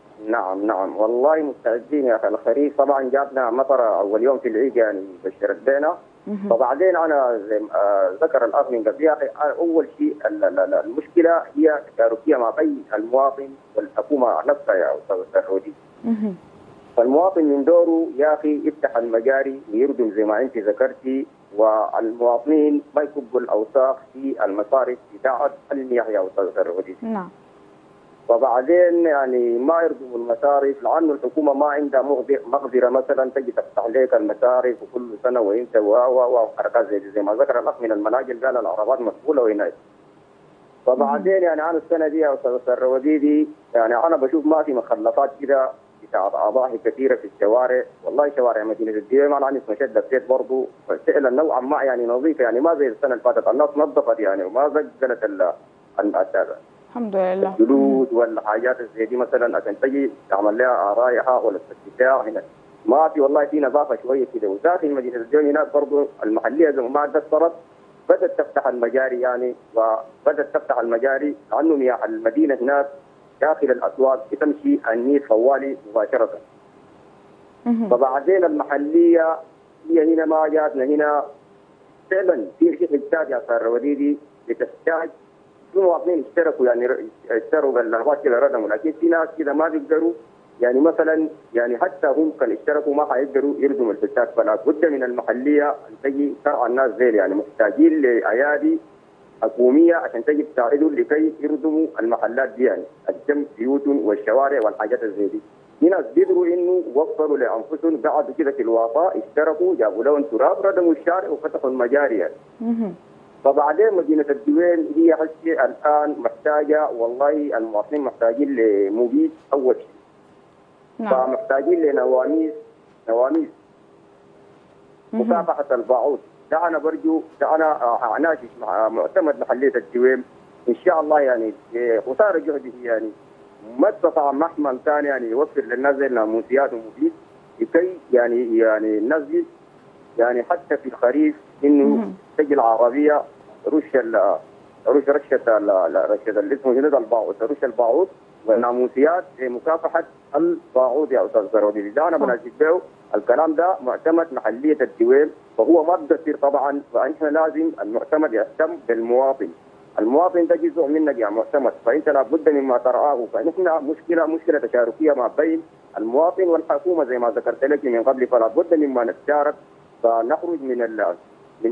نعم والله مستعدين يا اخي. الخريف طبعا جابنا مطر اول يوم في العيد يعني بشرت بينا، فبعدين انا زي ذكر الاخ من قبل يا اخي اول شيء المشكله هي تشاركيه ما بين المواطن والحكومه نفسها يا استاذ الرودي. فالمواطن من دوره يا اخي يفتح المجاري ويردم زي ما انت ذكرتي، والمواطنين ما يكبوا الاوساخ في المصارف بتاعت المياه يا استاذ الرودي. نعم. وبعدين يعني ما يردموا المصارف لانه الحكومه ما عندها مقدره مثلا تجي تفتح لك المصارف وكل سنه وانت وحركات زي ما ذكر الاخ من المناجل قال العربات مسؤوله وهناك. فبعدين يعني انا السنه دي يا استاذ الروديدي يعني انا بشوف ما في مخلفات كده بتاعت اضاحي كثيره في الشوارع، والله شوارع مدينه الدويم انا عندي مشد الزيت برضه فعلا نوعا ما يعني نظيفه، يعني ما زي السنه اللي فاتت الناس نظفت يعني وما زجلت الحمد لله الجلود والحاجات زي دي مثلا عشان تجي تعمل لها رائحه ولا تفتيشها هنا ما في والله في نظافه شويه كده. وداخل مدينه الديوان هناك برضه المحليه زي ما قصرت بدات تفتح المجاري يعني، وبدات تفتح المجاري لانه مياه المدينه هناك داخل الاسواق بتمشي النيل طوالي مباشره. فبعدين المحليه هي هنا ما جاتنا هنا فعلا في شيء يحتاج يا استاذ وديدي بتحتاج في مواطنين اشتركوا يعني اشتروا الارباط كده ردموا، لكن في ناس كده ما بيقدروا يعني مثلا يعني حتى هم كان اشتركوا ما حيقدروا يردموا الفتات. فلا بد من المحليه ان تجي ترعى الناس ذيل يعني محتاجين لايادي حكوميه عشان تجي تساعدهم لكي يردموا المحلات دي يعني الجنب بيوتهم والشوارع والحاجات زي دي. في ناس قدروا انه وفروا لانفسهم قعدوا كده في الوفاء اشتركوا جابوا لهم تراب ردموا الشارع وفتحوا المجاري يعني. فبعدين مدينه الدوين هي حسي الان محتاجه والله المواطنين محتاجين لمبيد اول شيء. فمحتاجين لنواميس مكافحه الباعوث. ده انا برجو ده انا اناقش مع معتمد محليه الدوين ان شاء الله يعني خساره جهده يعني ما استطاع مهما كان يعني يوفر للناس ناموسيات ومفيد لكي يعني الناس دي يعني حتى في الخريف انه تجي العربيه رشه اللي اسمه هنا الباعوث، رش الباعوث والناموسيات لمكافحه الباعوث يا استاذ سرودي. ده انا بناشد به الكلام ده معتمد محليه الدويل وهو ما بقدر طبعا. فاحنا لازم المعتمد يهتم بالمواطن. المواطن ده جزء منك يا معتمد، فانت لابد مما ترعاه. فنحن مشكله تشاركيه ما بين المواطن والحكومه زي ما ذكرت لك من قبل، فلا بد مما نتشارك فنخرج من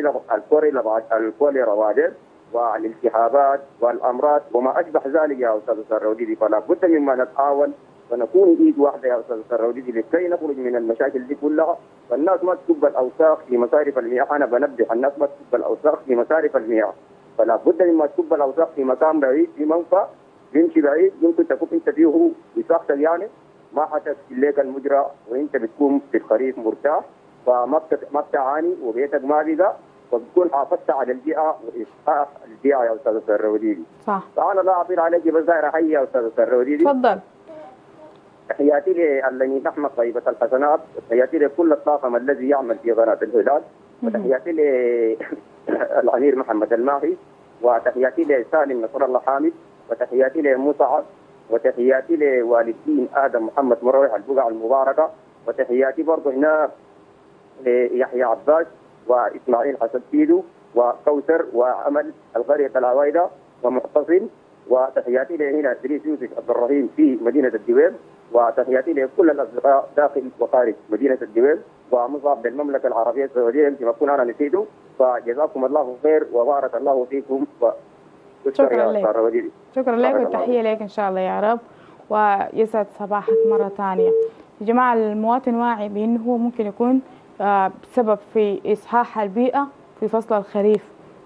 الكوليرا بعدين والالتهابات والامراض وما اشبه ذلك يا استاذ سرودي. فلا بد مما نتعاون ونكون ايد واحده يا استاذ سرودي لكي نخرج من المشاكل دي كلها. فالناس ما تكب الاوساخ في مصارف المياه. انا بنبه الناس ما تكب الاوساخ في مصارف المياه. فلا بد مما تكب الاوساخ في مكان بعيد في منفى يمشي بعيد يمكن تكب انت فيه وساخك يعني ما حتفسد لك المجرى وانت بتكون في الخريف مرتاح فما بتعاني وبيتك ما بقى وبتكون حافظت على البيئه واصلاح البيئه يا استاذ سروديدي. صح. فانا لا اطيل عليك بس داير احيي يا استاذ سروديدي. تفضل. تحياتي للذي نحمد طيبه الحسنات، تحياتي لكل الطاقم الذي يعمل في قناه الهلال، وتحياتي للامير محمد الماهي، وتحياتي لسالم نصر الله حامد، وتحياتي لمصعب، وتحياتي لوالدين ادم محمد مروح البقعه المباركه، وتحياتي برضه هنا ليحيى عباس واسماعيل حسن سيدو وكوثر وعمل القريه العوايده ومعتصم، وتحياتي لهنا ادريس يوسف عبد الرحيم في مدينه الدويل، وتحياتي لكل الاصدقاء داخل وخارج مدينه الدويل، ومصعب للمملكه العربيه السعوديه يمكن اكون انا نسيته. فجزاكم الله خير وبارك الله فيكم. شكرا لك. شكرا لك والتحيه لك ان شاء الله يا رب ويسعد صباحك مره ثانيه. يا جماعه المواطن واعي بانه هو ممكن يكون بسبب في اصحاح البيئه في فصل الخريف.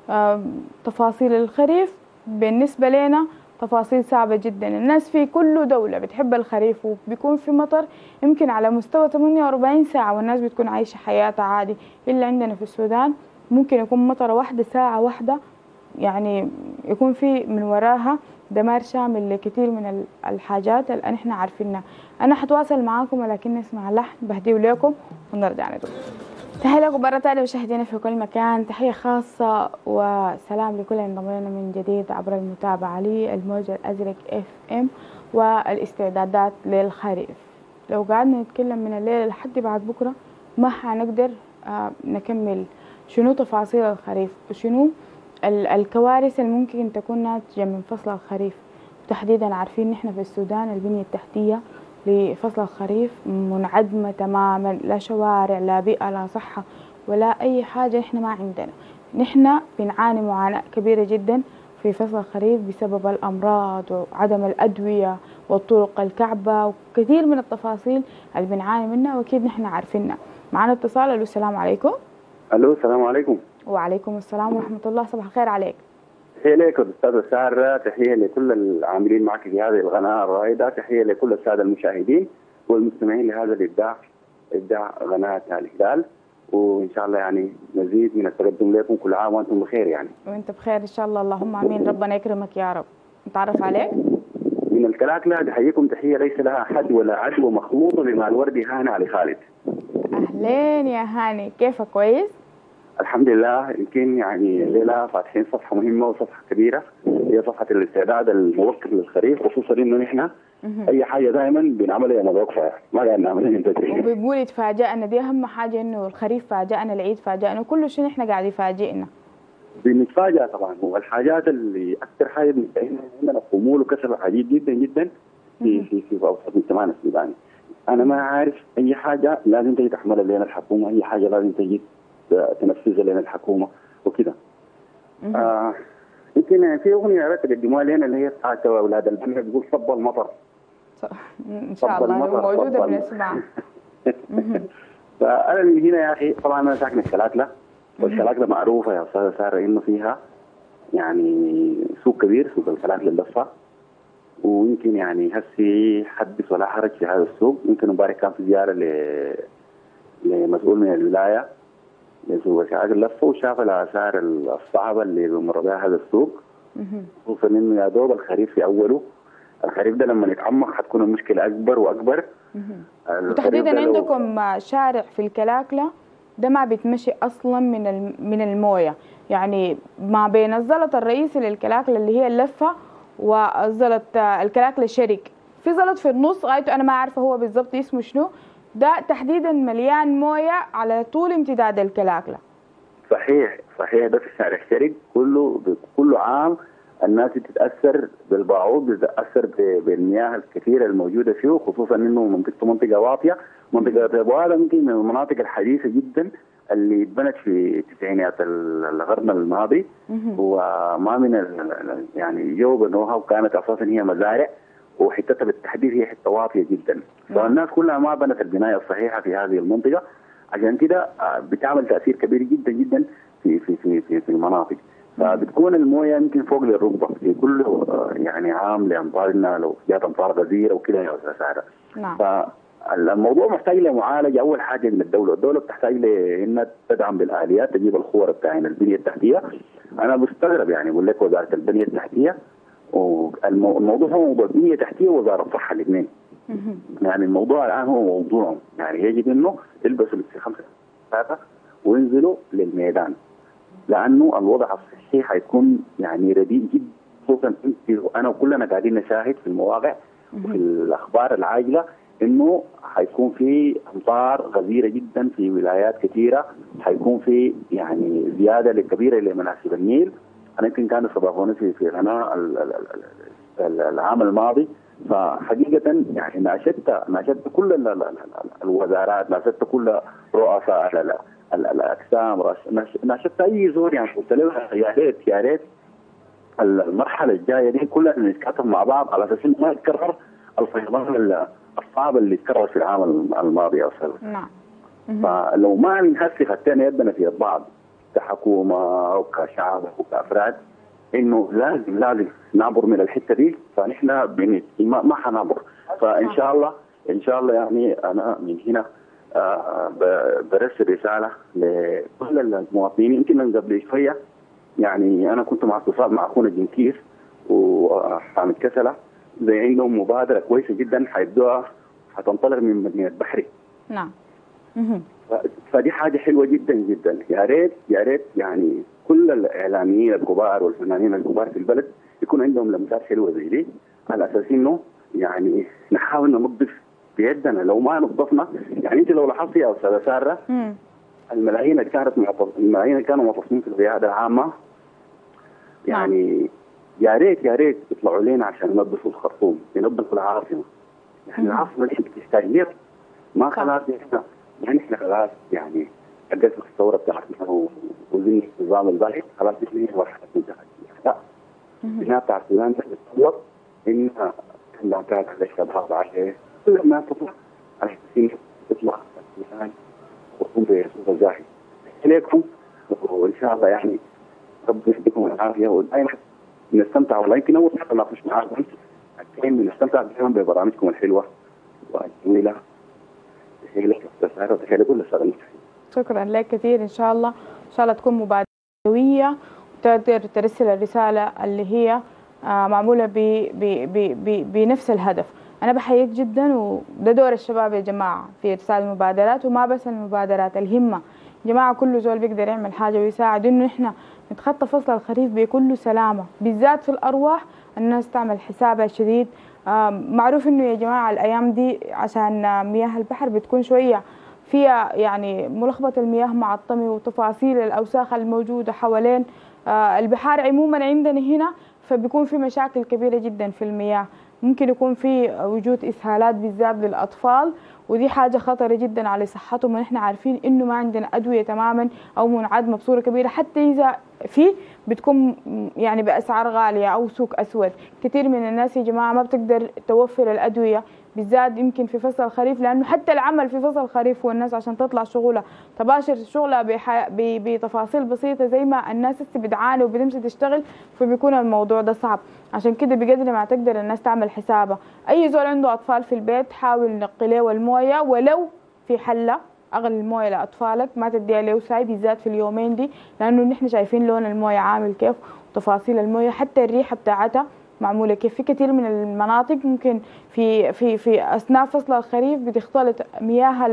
تفاصيل الخريف بالنسبه لنا تفاصيل صعبة جدا. الناس في كل دولة بتحب الخريف وبيكون في مطر يمكن على مستوى 48 ساعة والناس بتكون عايشة حياتها عادي، إلا عندنا في السودان ممكن يكون مطرة واحدة ساعة واحدة يعني يكون في من وراها دمار شامل لكثير من الحاجات اللي احنا عارفينها. أنا حتواصل معاكم ولكن نسمع لحن بهديه لكم ونرجع نتوقف. تحية لكم مرة تانية مشاهدينا في كل مكان، تحية خاصة وسلام لكل انضمينا من جديد عبر المتابعة للموجة الأزرق FM والاستعدادات للخريف. لو قعدنا نتكلم من الليل لحد بعد بكرة ما حنقدر نكمل شنو تفاصيل الخريف وشنو الكوارث اللي ممكن تكون ناتجة من فصل الخريف. وتحديدا عارفين نحن في السودان البنية التحتية لفصل الخريف منعدمة تماما، لا شوارع لا بيئة لا صحة ولا أي حاجة. نحن ما عندنا، نحن بنعاني معاناة كبيرة جدا في فصل الخريف بسبب الأمراض وعدم الأدوية والطرق الكعبة وكثير من التفاصيل اللي بنعاني منها وأكيد نحن عارفينها. معنا اتصال. ألو السلام عليكم. ألو السلام عليكم. وعليكم السلام ورحمة الله. صباح الخير عليك. تحية لك أستاذ سارة، تحية لكل العاملين معك في هذه القناة الرائدة، تحية لكل السادة المشاهدين والمستمعين لهذا إبداع قناة الهلال، وإن شاء الله يعني مزيد من التقدم لكم. كل عام وأنتم بخير يعني. وأنت بخير إن شاء الله. اللهم آمين. ربنا يكرمك يا رب. نتعرف عليك. من الكلاكلة تحييكم تحية ليس لها حد ولا عدوى مخلوطة بماء الورد هاني علي خالد. أهلين يا هاني، كيفك؟ كويس؟ الحمد لله. يمكن يعني الليلة فاتحين صفحة مهمة وصفحة كبيرة، هي صفحة الاستعداد المبكر للخريف، خصوصا إنه نحن أي حاجة دائما بنعملها يوم الوقفة، ما قاعد نعملها من بدري. وبيقول يتفاجئنا، دي أهم حاجة، إنه الخريف فاجأنا، العيد فاجأنا، كل شيء نحن قاعد يفاجئنا. بنتفاجأ طبعا. والحاجات اللي أكثر حاجة بنتفاجئ عندنا خمول وكسل عجيب جدا جدا في أوسط مجتمعنا السوداني. أنا ما عارف أي حاجة لازم تجي تحملها لنا الحكومة، أي حاجة لازم تجي تنفذها لنا الحكومة وكده. يمكن في أغنية تقدموها لنا اللي هي بتاعت أولاد البلد، بتقول صب المطر. إن شاء الله موجودة بنسمعها. فأنا من هنا يا أخي، طبعا أنا ساكن في كلاكلة، والكلاكلة معروفة يا أستاذة سارة إنه فيها يعني سوق كبير، سوق الكلاكلة اللفة. ويمكن يعني هسي حدث ولا حرج في هذا السوق. يمكن امبارح كان في زيارة لمسؤول من الولاية لسوق الكلاكلة اللفة، وشاف الآثار الصعبة اللي بمر بها هذا السوق، خصوصا إنه يا دوب الخريف في أوله. الخريف ده لما يتعمق حتكون المشكلة أكبر وأكبر. وتحديدا عندكم شارع في الكلاكلة ده ما بيتمشي أصلا من الموية، يعني ما بين الزلط الرئيسي للكلاكلة اللي هي اللفة والزلط الكلاكلة شرك، في زلط في النص غايته أنا ما عارفة هو بالضبط اسمه شنو، ده تحديدا مليان موية على طول امتداد الكلاكلة. صحيح ده في شارع شرك كله عام الناس تتأثر بالبعوض، تتأثر بالمياه الكثيرة الموجودة فيه، خصوصا انه منطقة واطية، منطقة وهذا ممكن من المناطق الحديثة جدا اللي اتبنت في تسعينات القرن الماضي، وما من يعني جو بنوها، وكانت اساسا هي مزارع، وحتتها بالتحديد هي حتة واطية جدا. فالناس كلها ما بنت البناية الصحيحة في هذه المنطقة، عشان كده بتعمل تأثير كبير جدا جدا في المناطق. فبتكون المويه يمكن فوق للركبه في كل يعني عام لامطارنا، لو جات امطار غزيره وكده يا استاذ ساره. نعم. فالموضوع محتاج لمعالجه. اول حاجه من الدوله بتحتاج لانها تدعم بالاليات، تجيب الخور بتاعنا البنيه التحتيه. انا بستغرب يعني بقول لك وزاره البنيه التحتيه، والموضوع هو موضوع بنيه تحتيه ووزاره الصحه الاثنين. يعني الموضوع الان هو موضوع يعني يجب انه يلبسوا الاستخامه وينزلوا للميدان، لانه الوضع الصحي حيكون يعني رديء جدا، خصوصا انت وانا وكلنا قاعدين نشاهد في المواقع وفي الاخبار العاجله انه حيكون في امطار غزيره جدا في ولايات كثيره، حيكون في يعني زياده كبيره لمناسيب النيل. انا يمكن كانوا استضافوني في قناه العام الماضي، فحقيقه يعني ناشدت كل الوزارات، ناشدت كل رؤساء الاقسام، ناشدت اي زور، يعني قلت له يا ريت المرحله الجايه دي كلنا نتكاتف مع بعض على اساس انه ما يتكرر الفيضان الصعب اللي تكرر في العام الماضي يا استاذ. نعم. فلو ما نهسي خدتنا يدنا في بعض كحكومه وكشعب وكافراد انه لازم نعبر من الحته دي، فنحن ما حنعبر. فان شاء الله يعني انا من هنا برسل رساله لكل المواطنين. يمكن من قبل شويه يعني انا كنت مع اتصال مع اخونا جنكير وحامد كسله، زي عندهم مبادره كويسه جدا حيبدوها، حتنطلق من مدينه بحري. نعم. فدي حاجه حلوه جدا جدا. يا ريت يعني كل الاعلاميين الكبار والفنانين الكبار في البلد يكون عندهم لمسات حلوه زي دي، على اساس انه يعني نحاول ننظف بيدنا. لو ما نظفنا يعني انت لو لاحظتي يا استاذه ساره الملايين اللي كانوا معتصمين في القياده العامه، يعني يا ريت يطلعوا لنا عشان ينظفوا الخرطوم، ينظفوا العاصمه. يعني العاصمه اللي بتستاهل ما خلاص احنا خلاص يعني حققنا الثوره بتاعتنا وزن نظام البلد، خلاص احنا مرحله انتهت. لا، البناء بتاع السودان بتتطور انها لا تعرف على الشباب عليه، كل ما تطلع على اساس تطلع السودان وتقوم بصوره زاهيه. اليكم وان شاء الله يعني ربنا يديكم العافيه، ودائما نستمتع. والله يمكن اول مره ناقش معاكم، لكن نستمتع دائما ببرامجكم الحلوه والجميله. تحيه لك استاذ ساره وتحيه لكل الساده. شكرا لك كثير. ان شاء الله تكون مبادره قويه وتقدر ترسل الرساله اللي هي معمولة بنفس الهدف. أنا بحييك جدا، وده دور الشباب يا جماعة في إرسال المبادرات، وما بس المبادرات، الهمة يا جماعة. كل زول بيقدر يعمل حاجة ويساعد إنه إحنا نتخطى فصل الخريف بكل سلامة، بالذات في الأرواح. الناس تعمل حسابها شديد. معروف إنه يا جماعة الأيام دي عشان مياه البحر بتكون شوية فيها يعني ملخبطة المياه مع الطمي وتفاصيل الأوساخ الموجودة حوالين البحار عموما عندنا هنا، فبيكون في مشاكل كبيرة جدا في المياه. ممكن يكون في وجود إسهالات بالذات للأطفال، ودي حاجة خطرة جدا على صحتهم. ونحن عارفين إنه ما عندنا أدوية تماما أو منعدمة بصورة كبيرة، حتى إذا في بتكون يعني بأسعار غالية أو سوق أسود. كثير من الناس يا جماعة ما بتقدر توفر الأدوية، بالذات يمكن في فصل الخريف، لأنه حتى العمل في فصل الخريف والناس عشان تطلع شغولها تباشر شغلها بتفاصيل بسيطة زي ما الناس بتعاني وبتمشي تشتغل، فبيكون الموضوع ده صعب. عشان كده بقدر ما تقدر الناس تعمل حسابها. أي زول عنده أطفال في البيت حاول نقي له الموية ولو في حلة، أغلي الموية لأطفالك، ما تديها له ساي بالذات في اليومين دي، لأنه نحن شايفين لون الموية عامل كيف وتفاصيل الموية، حتى الريحة بتاعتها معمولة كيف. في كثير من المناطق ممكن في أثناء فصل الخريف بتختلط مياه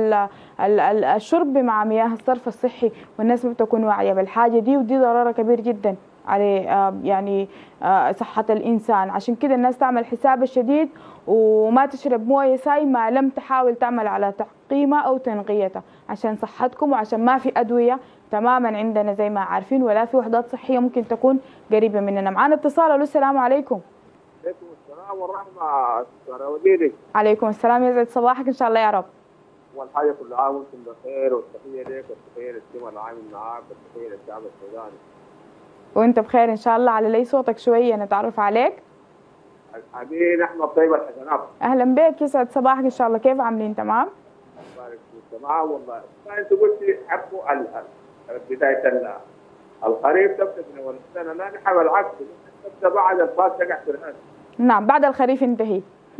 الشرب مع مياه الصرف الصحي، والناس ما بتكون واعية بالحاجة دي، ودي ضرر كبير جدا على يعني صحة الإنسان. عشان كده الناس تعمل حساب الشديد وما تشرب موية ساي ما لم تحاول تعمل على تعقيمها أو تنقيتها عشان صحتكم، وعشان ما في أدوية تماما عندنا زي ما عارفين، ولا في وحدات صحية ممكن تكون قريبة مننا. معانا اتصال. ألو السلام عليكم. عليكم السلام ورحمة الله وبركاته. عليكم السلام، يسعد صباحك إن شاء الله يا رب. والحاجة كل عام وانتم بخير، والتحية لك والتحية للسماء العامل معاك والتحية للشعب السوداني. وانت بخير ان شاء الله. على لي صوتك شويه نتعرف عليك. الحبيب احمد طيب الحسنات. اهلا بك، يسعد صباحك ان شاء الله. كيف عاملين؟ تمام؟ بارك فيك. تمام والله. انت قلتي حقه بداية الخريف تبدا من اول السنة، لا نحن العكس تبدا بعد الفاس تقع في الناس. نعم، بعد الخريف انتهي.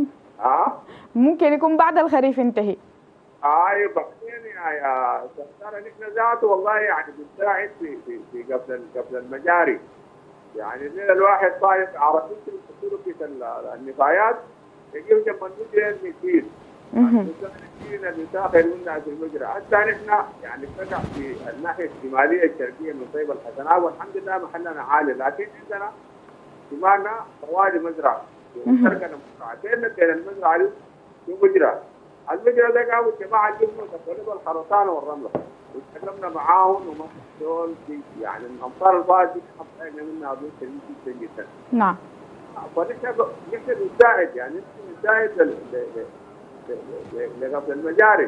ممكن يكون بعد الخريف انتهي. بعدين يا سلطان نحن ذاته والله يعني بنساعد في قبل المجاري. يعني الليله الواحد طايف عرفت في النفايات يجيب جنب المجرى المثيل. المساكين اللي داخل منها في المجرى، حتى نحن يعني فتح في الناحيه الشماليه الشرقيه من طيب الحسنات، والحمد لله محلنا عالي، لكن عندنا شمالنا طوالي مزرعه وشرقنا مزرعه، بين المزرعه دي في مجرى. المجرى ده قاموا الجماعه جبنا تقريبا الخرسانه والرمله، وتكلمنا معاهم وما دول في يعني الامطار البارده دي حطينا منها ضيوف كثير جدا. نعم. فنحن نساعد، يعني نساعد لقبل المجاري.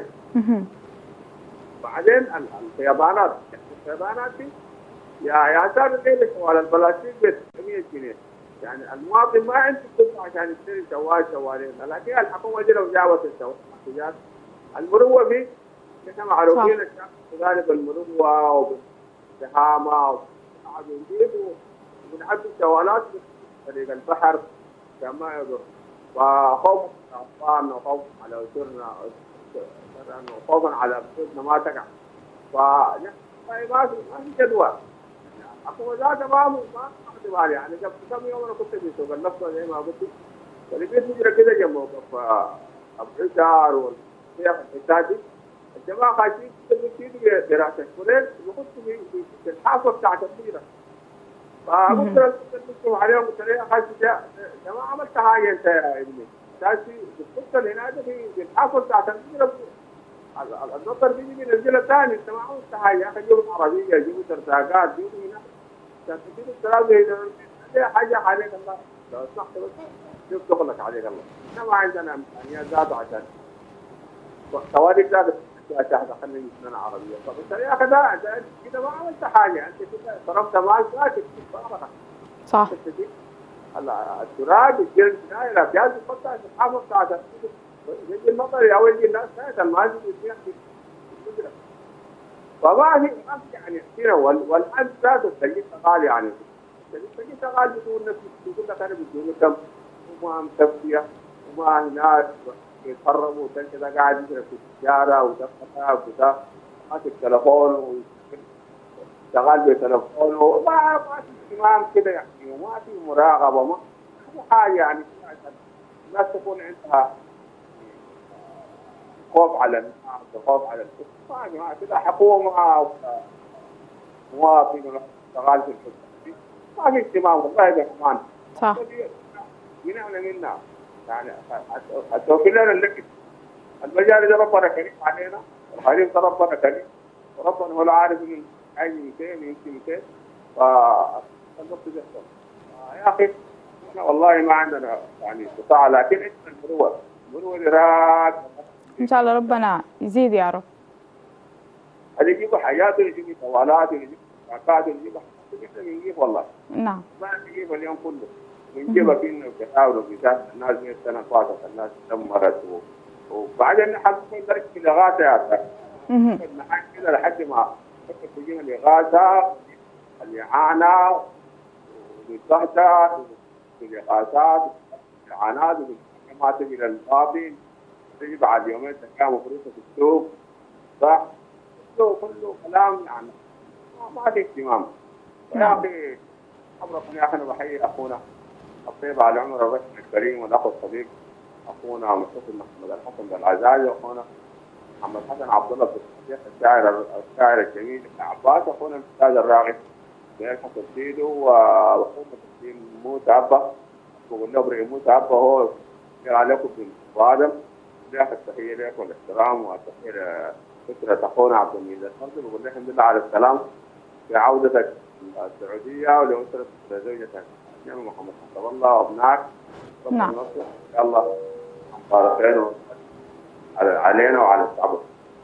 بعدين الفيضانات دي يا سادة الليله شوال البلاستيك ب 100 جنيه، يعني المواطن ما عنده فلوس عشان يشتري شوالين، لكن الحكومه دي لو جابت الشوال المروه فيه، نحن معروفين الشعب السوداني بالمروه وبالسهامه وبنجيب وبنعدي الشوالات طريق البحر كما يقول، وخوف الاطفال وخوف على اسرنا وخوفا على بيوتنا ما تقع. فنحن ما في جدوى، الحكومه ذاتها ما اعتبار. يعني قبل كم يوم انا كنت في سوق النفط زي ما قلت، فلقيت مجرى كده جنب ابو حجار والشيخ الحسادي، الجماعه خايفين يصيروا دراسه كوريل يخشوا في الحافه بتاعت المجرى. فقلت لهم عليهم قلت له يا اخي ما عملت حاجه انت يا ابني، اساسي بتفصل هناك في الحافه بتاعت المجرى، النطر بيجي ينزلها ثاني، انت ما عملت حاجه يا اخي. جيبوا العربيه جيبوا ترتاقات جيبوا هناك عشان تجيبوا الثلاثه هنا حاجه عليك الله، لو سمحت بس شوف دخلك عليك الله. احنا ما عندنا امكانيات ذاته عشان تواريخ ذاته عشان دخلنا نسمع عربيه. طب انت يا اخي ده كده ما عملت حاجه، انت كده صرفت مال ساكت صح. التراب الجلد الابيض بتحطها في الحافه بتاعتها، يجي المطر او يجي الناس ساعتها الماء يصيح في المجرى. فما في يعني كثير. والان ذاته التجديد شغال، يعني التجديد شغال بدون نفس، يقول لك انا بدون كم وما مكفيه وما هناك يتهربوا كذا قاعد يجري في السياره وده خطاب وده ماسك تليفون وشغال بتليفونه، ما في اهتمام كده يعني، وما في مراقبه. ما حاجه يعني عشان الناس تكون عندها خوف على الناس وخوف على الحكم. ما جماعه كده حكومه او مواطن ولا شغال في الحكم ما في اهتمام والله يا كمان. صح. منعنا منها يعني التوفير لنا اللقب. المجال ده ربنا كريم علينا والخليل ده ربنا كريم وربنا هو العارف من حاجه 200 يمكن 200 فالنقطه دي يا اخي احنا والله ما عندنا يعني استطاعه لكن عندنا المروه راك ان شاء الله ربنا يزيد يا رب. اللي يجيبوا حياته يجيبوا طوالات يجيبوا شاكات يجيبوا احنا بنجيب والله. نعم. ما نجيب اليوم كله بنجيبها فينا وكتاور وكتاب الناس 100 سنه فاتت الناس دمرت وبعدين نحن ندرك في الاغاثه يا اخي. نحن كده لحد ما تجينا الاغاثه الاعانه والضغطات والاغاثات والاعانات ما تجي للفاضي تجي بعد يومين تلقاها مفروضه في السوق صح؟ كله كلام يعني ما في اهتمام. يا اخي حضرتك يا اخي انا بحيي اخونا الطيب على عمر الرجل الكريم والاخ الصديق اخونا مصطفى محمد الحسن العزازي واخونا محمد حسن عبد الله الشاعر الجميل ابن عباس واخونا الاستاذ الراغب زي حسن سيدو واخونا تسليم موسى عبا بقول له ابراهيم موسى عبا هو قال عليكم بالمقادم لك التحيه لك والاحترام والتحيه لفكره اخونا عبد المجيد الفضل بقول له الحمد لله على السلام في عودتك السعوديه ولاسره زوجتك النعم محمد حسب الله وابنائك. نعم. ان شاء الله على خير علينا وعلى الشعب.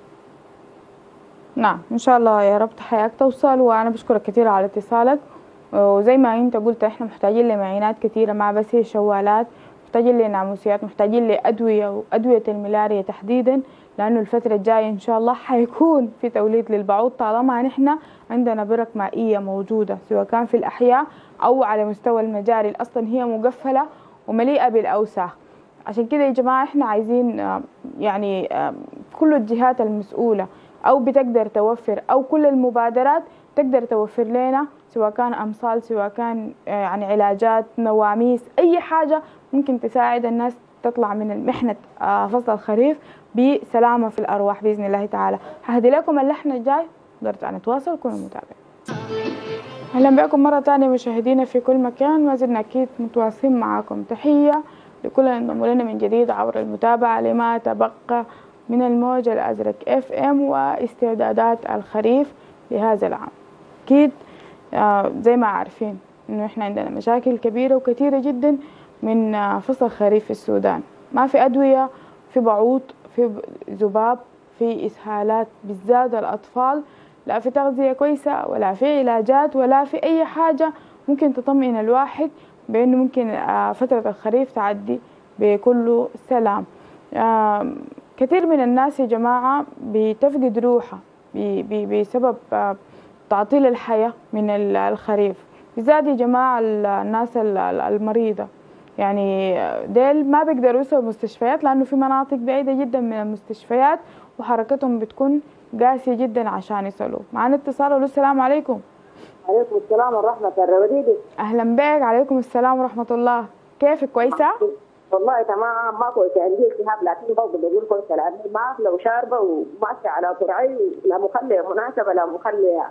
نعم ان شاء الله يا رب تحياك توصل. وانا بشكرك كثير على اتصالك. وزي ما انت قلت احنا محتاجين لمعينات كثيره ما بس هي شوالات، محتاجين لناموسيات، محتاجين لادويه وادويه الملاريا تحديدا، لانه الفتره الجايه ان شاء الله حيكون في توليد للبعوض طالما نحن عندنا برك مائيه موجوده سواء كان في الاحياء او على مستوى المجاري اللي اصلا هي مقفله ومليئه بالاوساخ. عشان كده يا جماعه احنا عايزين يعني كل الجهات المسؤوله او بتقدر توفر او كل المبادرات تقدر توفر لنا سواء كان امصال سواء كان يعني علاجات نواميس اي حاجه ممكن تساعد الناس تطلع من محنه فصل الخريف بسلامه في الارواح باذن الله تعالى. ههدي لكم اللحن الجاي نرجع نتواصل. كونوا متابعين. اهلا بكم مره ثانيه مشاهدينا في كل مكان. ما زلنا اكيد متواصلين معاكم. تحيه لكل اللي انضموا لنا من جديد عبر المتابعه لما تبقى من الموج الازرق FM واستعدادات الخريف لهذا العام. اكيد زي ما عارفين انه احنا عندنا مشاكل كبيره وكثيره جدا من فصل الخريف في السودان. ما في ادويه، في بعوض، في ذباب، في اسهالات بالذات الاطفال، لا في تغذيه كويسه ولا في علاجات ولا في اي حاجه ممكن تطمئن الواحد بانه ممكن فتره الخريف تعدي بكل سلام. كثير من الناس يا جماعه بتفقد روحها بسبب تعطيل الحياه من الخريف، بالذات يا جماعه الناس المريضه. يعني ديل ما بيقدروا يوصلوا مستشفيات لانه في مناطق بعيده جدا من المستشفيات وحركتهم بتكون قاسيه جدا عشان يصلوا. معنا اتصال. السلام عليكم. عليكم السلام ورحمه الله وبركاته. اهلا بك. عليكم السلام ورحمه الله. كيفك؟ كويسه؟ والله تمام. ما كويسه، عندي التهاب لكن برضه بقول كويسه لاني ما اكله وشاربه وماشيه على طرعي لا مخليه مناسبه لا مخليه.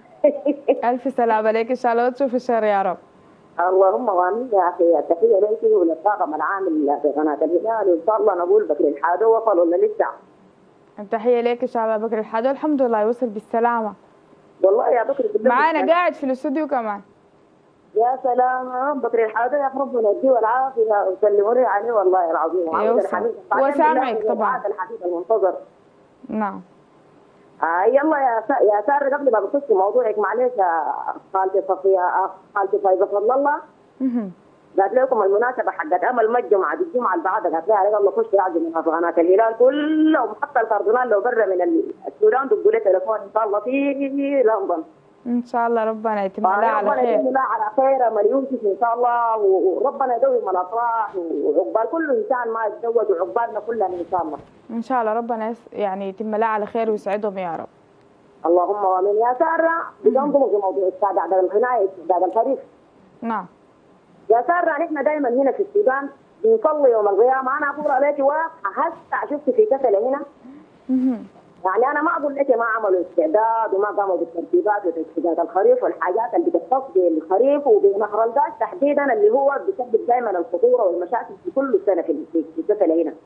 الف سلامه عليك ان شاء الله وتشوف الشر يا رب. اللهم امين يا اخي. التحيه لك وللطاقم العامل في قناه الهلال وان شاء الله نقول بكر الحادو وصل ولا لسه؟ التحيه لك ان شاء الله بكر الحادو. الحمد لله يوصل بالسلامه. والله يا بكر معانا قاعد في الاستوديو كمان. يا سلام بكر الحادو يا ربنا يديه العافيه وسلموا لي عليه والله العظيم. هو سامعك طبعا. الحبيب المنتظر. نعم. يلا يا ساره قبل ما بخش موضوعك معلش خالتي صفيه خالتي فايزه فضل الله قالت لكم المناسبه حقت امل الجمعه اللي بعدها قالت لها يلا خش اعزم منها في قناه الهلال كلهم حتى الكاردينال لو برا من السودان دقوا لي تليفون ان شاء الله في لندن. ان شاء الله ربنا يتم لها على خير. ربنا يتم لها على خير مليون كيف ان شاء الله وربنا يدوم الافراح وعقبال كل انسان ما يتزوج وعقبالنا كلنا ان شاء الله. ان شاء الله ربنا يعني يتم لها على خير ويسعدهم يا رب. اللهم امين. يا ساره بجنبهم في موضوع استعداد الغناء استعداد الخريف. نعم. يا ساره نحن دائما هنا في السودان بنصلي يوم القيامه، انا اقول عليك واقعه هسه شفت في كسله هنا. يعني انا ما اقول لك ما عملوا استعداد وما قاموا بالترتيبات وتجهيزات الخريف والحاجات اللي بتختص بالخريف وبنهر الغاز تحديدا اللي هو بيسبب دائما الخطوره والمشاكل في كل سنه في كسله هنا.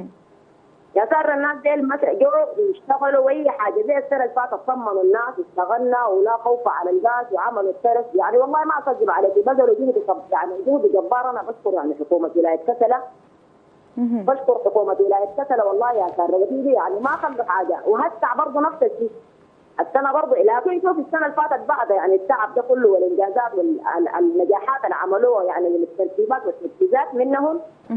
يا ساره الناس ديل جو يشتغلوا اي حاجه زي السنه اللي فاتت طمنوا الناس اشتغلنا ولا خوف على الغاز وعملوا الترس، يعني والله ما اكذب عليك بذلوا جهد يعني جهد جبار. انا بشكر يعني حكومه ولايه كسله، بشكر حكومه ولايه كسله والله يا ساره يعني ما خلوا حاجه. وهسه برضه نفس الشيء السنه برضه، لكن شوف السنه اللي فاتت بعد يعني التعب ده كله والانجازات والنجاحات اللي عملوها يعني من الترتيبات والتنفيذات منهم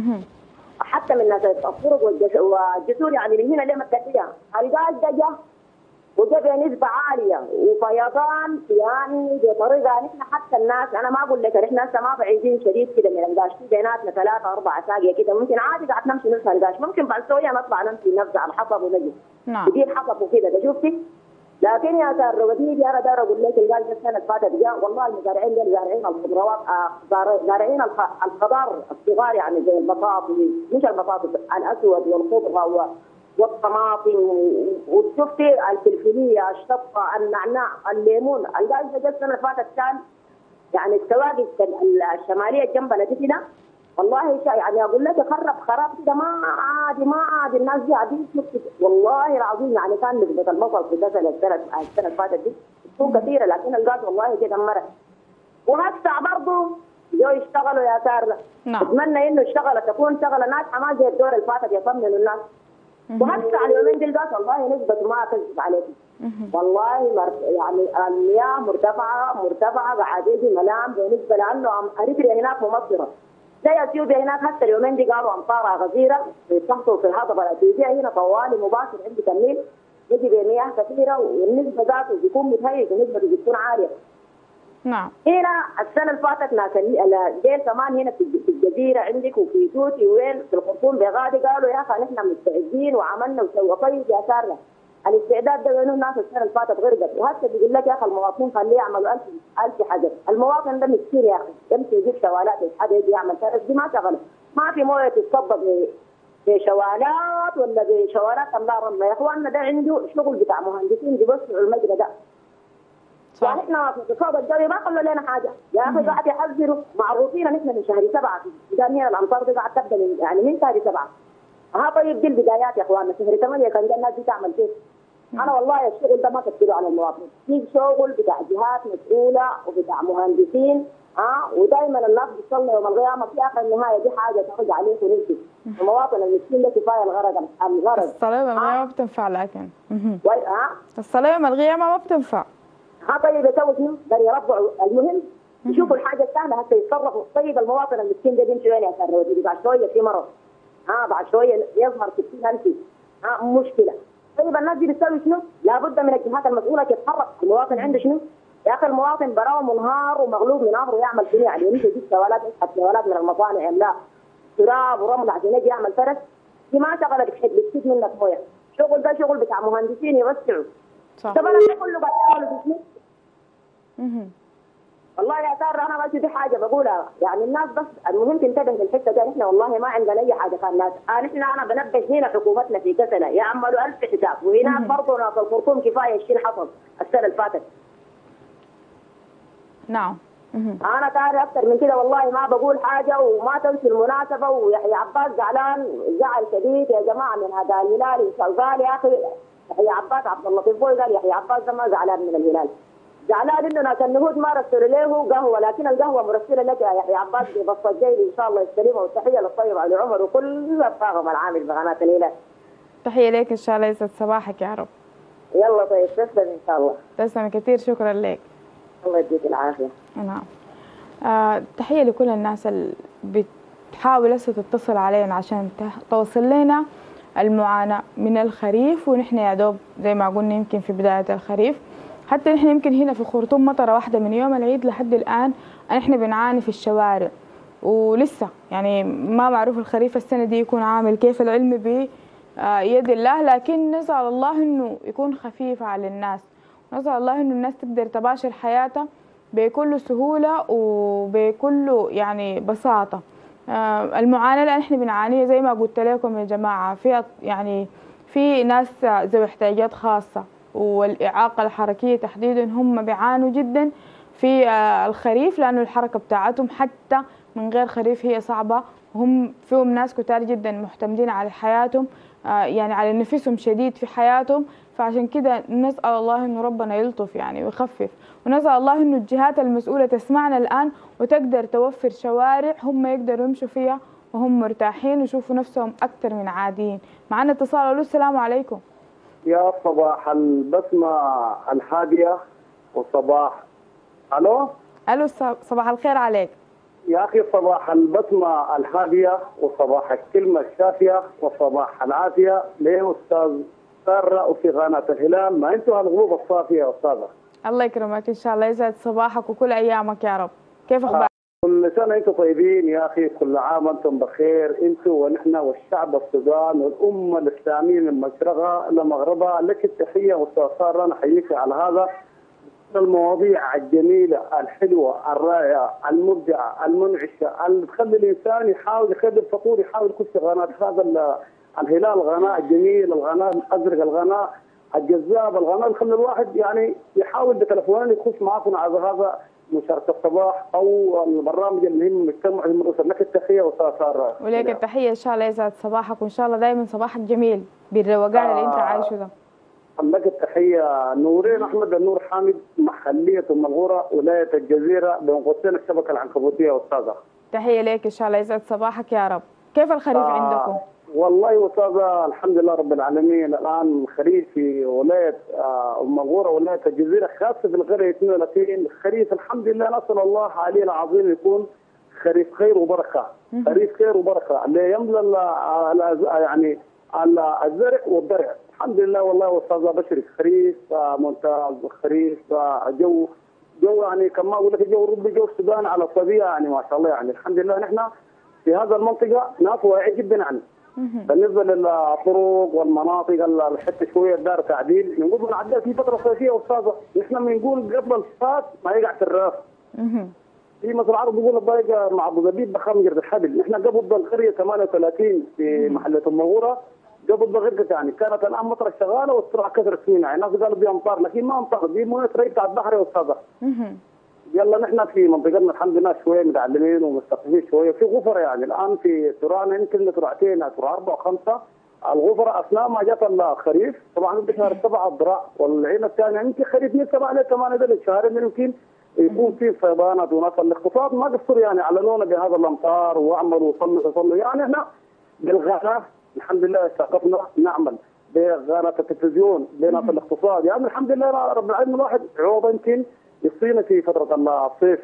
حتى من ناس الطرق والجسور، يعني من هنا لما التحيه الغاز ده جه وجا بنسبه عاليه وفيضان يعني بطريقه نحن حتى الناس انا ما اقول لك نحن هسه ما بعيدين شديد كده من الغاز، في بيناتنا 3 4 ساقيه كده ممكن عادي قاعد نمشي نفس الغاز، ممكن بعد شويه نطلع نمشي نفزع الحطب ونجي نجيب حطب وكده ده شفتي. لكن يا ساره وديدي انا داير اقول لك الغاز السنه اللي فاتت جاء والله المزارعين دول زارعين الخضروات زارعين الخضار الصغار يعني زي البطاطس مش البطاطس الاسود والخضره والطماطم وشفتي الفلفليه الشطه النعناع الليمون. الغاز ده السنه اللي فاتت كان يعني السواقي الشماليه جنبنا دي كده والله يعني اقول لك خراب كده ما عادي الناس دي قاعدين والله العظيم يعني كان نسبه البصل في السنه اللي فاتت دي تكون كثيره، لكن الغاز والله كده مرة. وهسه برضه جو يشتغلوا يا ساره اتمنى انه تكون شغله ناجحه ما زي الدور اللي فاتت يطمنوا الناس. وهسه على اليومين دي الغاز والله نسبته ما اكذب عليك والله يعني المياه مرتفعه قاعد يجي ملام بالنسبه لانه اريتريا هناك ممطره زي اثيوبيا هناك. حتى اليومين دي قالوا امطارها غزيره بتحصل في الهضبه الاثيوبيه هنا طوالي مباشر عند النيل يجي بمياه كثيره والنسبه ذاته بيكون متهيئ ونسبته بتكون عاليه. نعم. هنا السنه اللي فاتت ناس ديل كمان هنا في الجزيره عندك وفي توتي وين في الخرطوم بغادي قالوا يا اخي نحن مستعدين وعملنا وسوى. طيب يا ساره الاستعداد ده وينه الناس السنه اللي فاتت غرقت وهسه بيقول لك يا اخي المواطنين خليه يعملوا 1000 حجر. المواطن ده مسكين يا اخي يمشي يجيب شوالات حد يجي يعمل ترس دي ما شغله، ما في مويه تتصب بشوالات ولا بشوالات املاء رمله. يا اخواننا ده عنده شغل بتاع مهندسين بيوسعوا المجرى ده. يعني احنا في الاقتصاد الجوي ما قالوا لنا حاجه يا اخي قاعد يحذروا معروفين نحن من شهر 7 في هنا الامطار دي قاعد تبدا من شهر 7. طيب دي البدايات يا اخواننا. شهر 8 كان الناس دي تعمل كيف؟ انا والله الشغل ده ما تكتبه على المواطنين، في شغل بتاع جهات مسؤوله وبتاع مهندسين ودائما الناس بتصلي يوم القيامه في اخر النهايه دي حاجه ترجع عليك ونمشي. المواطن المسكين ده كفايه الغرض الصلاه يوم القيامه ما بتنفع لكن الصلاه يوم القيامه ما بتنفع. طيب يسوي شنو؟ قال يربعوا المهم يشوفوا الحاجه السهله حتى يتصرفوا. طيب المواطن المسكين ده بيمشي وين يا ساره؟ بعد شويه في مرض بعد شويه يظهر 60,000 مشكله. طيب الناس دي بتسوي شنو؟ لابد من الجهات المسؤوله تتحرك. المواطن عنده شنو؟ يا اخي المواطن براه منهار ومغلوب من امره يعمل شنو يعني؟ يمشي يجيب شوالات يسحب شوالات من المصانع لا تراب ورمل عشان يجي يعمل فرس دي ما شغله بتسيب منك مويه. شغل ده شغل بتاع مهندسين يوسعوا. صح. طب انا كله قاعد يعملوا شنو؟ والله يا ساره انا بس دي حاجه بقولها يعني الناس بس المهم تنتبه للحته دي. احنا والله ما عندنا اي حاجه كان الناس انا بنبه هنا حكومتنا في كسله يعملوا 1000 حساب وهناك برضه ناس الخرطوم كفايه الشيء حصل السنه اللي فاتت. نعم. انا تاري اكثر من كده والله ما بقول حاجه وما تنسوا المناسبه. ويحيى عباس زعلان زعل شديد يا جماعه من هذا الهلال. قال يا اخي يحيى عباس عبد اللطيف قال يحيى عباس ده ما زعلان من الهلال، زعلان انه ناس النهود ما رسلوا له قهوه، لكن القهوه مرسله لك يا يحيى عباس ببسط جيلي ان شاء الله يستلمها. والتحيه للطيب علي عمر وكل الطاقم العامل بقناه الهلال. تحيه لك ان شاء الله يسعد صباحك يا رب. يلا طيب تسلم ان شاء الله. تسلم كثير شكرا لك. الله يديك العافيه. نعم. تحيه لكل الناس اللي بتحاول هسه تتصل علينا عشان توصل لنا المعاناه من الخريف. ونحن يا دوب زي ما قلنا يمكن في بدايه الخريف حتى نحن يمكن هنا في خرطوم مطره واحده من يوم العيد لحد الان نحن بنعاني في الشوارع ولسه يعني ما معروف الخريف السنه دي يكون عامل كيف. العلم بيد الله، لكن نسال الله انه يكون خفيف على الناس، نسال الله انه الناس تقدر تباشر حياتها بكل سهولة وبكل يعني بساطة. المعاناة اللي احنا بنعانيها زي ما قلت لكم يا جماعة، في يعني في ناس ذوي احتياجات خاصة والإعاقة الحركية تحديدا هم بيعانوا جدا في الخريف، لأنه الحركة بتاعتهم حتى من غير خريف هي صعبة، وهم فيهم ناس كتار جدا معتمدين على حياتهم، يعني على نفسهم شديد في حياتهم. فعشان كده نسأل الله إنه ربنا يلطف يعني ويخفف، ونسأل الله إنه الجهات المسؤولة تسمعنا الآن وتقدر توفر شوارع هم يقدروا يمشوا فيها وهم مرتاحين ويشوفوا نفسهم أكثر من عاديين. معنا اتصال. ألو السلام عليكم. يا صباح البسمة الهادية وصباح ألو صباح الخير عليك يا أخي، صباح البسمة الهادية وصباح الكلمة الشافية وصباح العافية لأستاذ سارة وفي قناة الهلال. ما أنتوا هالغروب الصافية يا أستاذة. الله يكرمك إن شاء الله، يسعد صباحك وكل أيامك يا رب. كيف أخبارك؟ كل سنة أنتم طيبين يا أخي، كل عام وأنتم بخير، أنتم ونحن والشعب السودان والأمة الإسلامية من مشرقها لمغربها. لك التحية أستاذ سارة، نحييك على هذا المواضيع الجميلة الحلوة الرائعة المبدعة المنعشة اللي تخلي الإنسان يحاول يخلي الفطور، يحاول يخش غناء هذا الهلال، الغناء الجميل، الغناء الأزرق، الغناء الجذاب، الغناء اللي يخلي الواحد يعني يحاول بتلفونين يخش معاكم على هذا مشاركة الصباح أو البرامج المهم المجتمع من أسر. لك التحية أستاذ سارة. وليك التحية إن شاء الله، يسعد صباحك وإن شاء الله دائما صباحك جميل بالروقان اللي أنت عايشه ده. لك التحية. نورين أحمد النور حامد، محلية أم الغورة، ولاية الجزيرة، بين قوسين الشبكة العنكبوتية. أستاذة تحية ليك إن شاء الله، يسعد صباحك يا رب. كيف الخريف عندكم؟ والله أستاذة الحمد لله رب العالمين، الآن الخريف في ولاية أم الغورة ولاية الجزيرة خاصة في القرية 32 خريف الحمد لله، نسأل الله عليه العظيم يكون خريف خير وبركة، خريف خير وبركة اللي يملى يعني على الزرع والضرع. الحمد لله والله أستاذة بشرك، خريف ممتاز، خريف جو يعني كما أقول لك جو ربي، جو السودان على الطبيعة يعني ما شاء الله. يعني الحمد لله نحن في هذا المنطقة ناس واعية جدا يعني. بالنسبة للطرق والمناطق الحتة شوية دار تعديل، نقول بنعدل في فترة صيفية أستاذة، نحن بنقول قبل الفات ما يقع في الراس. في مثل العرب بيقول الضايقة مع أبو ظبيب بخمجر الحبل. نحن قبل القرية 38 في محلة أم الغورة قبل ضغط يعني، كانت الآن مطر شغالة والسرعة كثرت فينا، يعني الناس قالوا دي أمطار لكن ما أمطار، دي موية ري بتاع البحر يا أستاذة. يلا نحن في منطقتنا الحمد لله شويه متعلمين ومستقبلين شويه في غفره يعني. الان في ترانا يمكن ترعتين ترى 4 و5 الغفره اثناء ما جات الخريف. طبعا بشهر 7 الضراع والعين الثانيه يمكن خريف من 7 ل 8 دول شهرين يمكن يكون في فيضانات وناس. الاقتصاد ما قصر يعني علنونا بهذا الامطار واعملوا وصلوا يعني. احنا بالغناء الحمد لله استقفنا نعمل بغناء التلفزيون بينا في الاقتصاد يعني الحمد لله رب العالمين. الواحد عوض يمكن يصينا في فترة الصيف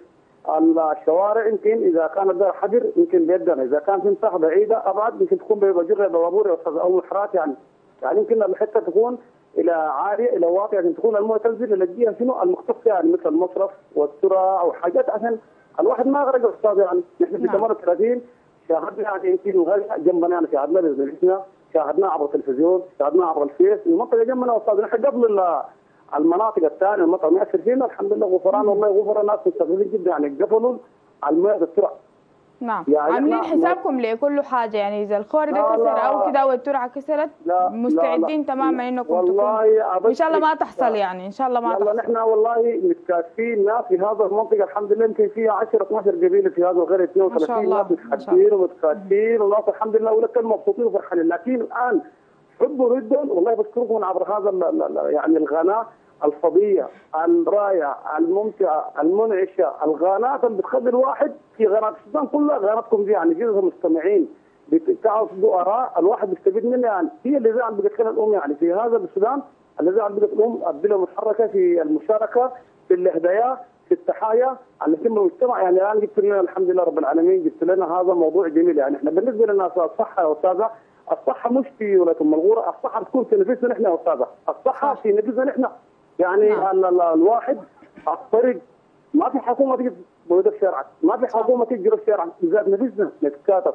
الشوارع يمكن إذا كان الدار حجر يمكن بيدنا، إذا كان في مساحة بعيدة أبعد يمكن تكون بجرة بوابور يا أستاذ أو محرات يعني يمكن الحتة تكون إلى عالية إلى واطية يعني تكون المويه تنزل إلى الجهة شنو المختصة يعني مثل المصرف والسرعة أو حاجات عشان الواحد ما يغرق يا أستاذ يعني. نحن في 38 شاهدنا يعني يمكن الغرق جنبنا يعني شاهدنا بزميلتنا، شاهدنا عبر التلفزيون، شاهدنا عبر الفيس. المنطقة جنبنا يا أستاذ نحن قبل المناطق الثانيه المطر ما يصير فينا الحمد لله غفران والله غفران ناس مستقبلين جدا يعني قفلوا الماء بسرعه. نعم يعني عاملين حسابكم لكل حاجه يعني اذا الخور ده كسر او كده او الترعه كسرت مستعدين تماما انكم تكونوا ان شاء الله ما تحصل يعني ان شاء الله ما تحصل. نحن والله متكاتفين ناس في هذا المنطقه الحمد لله يمكن فيها 10 12 قبيله في هذا القريه 32 ناس متحدين ومتكاتفين وناس الحمد لله ولكن مبسوطين وفرحانين. لكن الان حبوا جدا والله بشكركم عبر هذا يعني الغناء الفضيه الرائعه الممتعه المنعشه، الغانات اللي بتخلي الواحد في غانات السودان كلها غاناتكم دي يعني جزء مستمعين بتعرضوا اراء الواحد بيستفيد منها يعني. هي اللي زي عم بتتكلم الام يعني في هذا السودان اللي زي عم بتقوم الدوله متحركه في المشاركه في الهدايا في التحايا على كل المجتمع يعني. الان جبت لنا الحمد لله رب العالمين جبت لنا هذا موضوع جميل يعني. احنا بالنسبه لنا الصحه يا استاذه، الصحه مش في ولايه ام الغوره، الصحه بتكون في نفسنا نحن يا استاذه، الصحه في نفسنا نحن يعني. الواحد على الطريق ما في حكومه تيجي بويض الشارع، ما في حكومه تيجي جرى الشارع، ذات نفسنا نتكاتف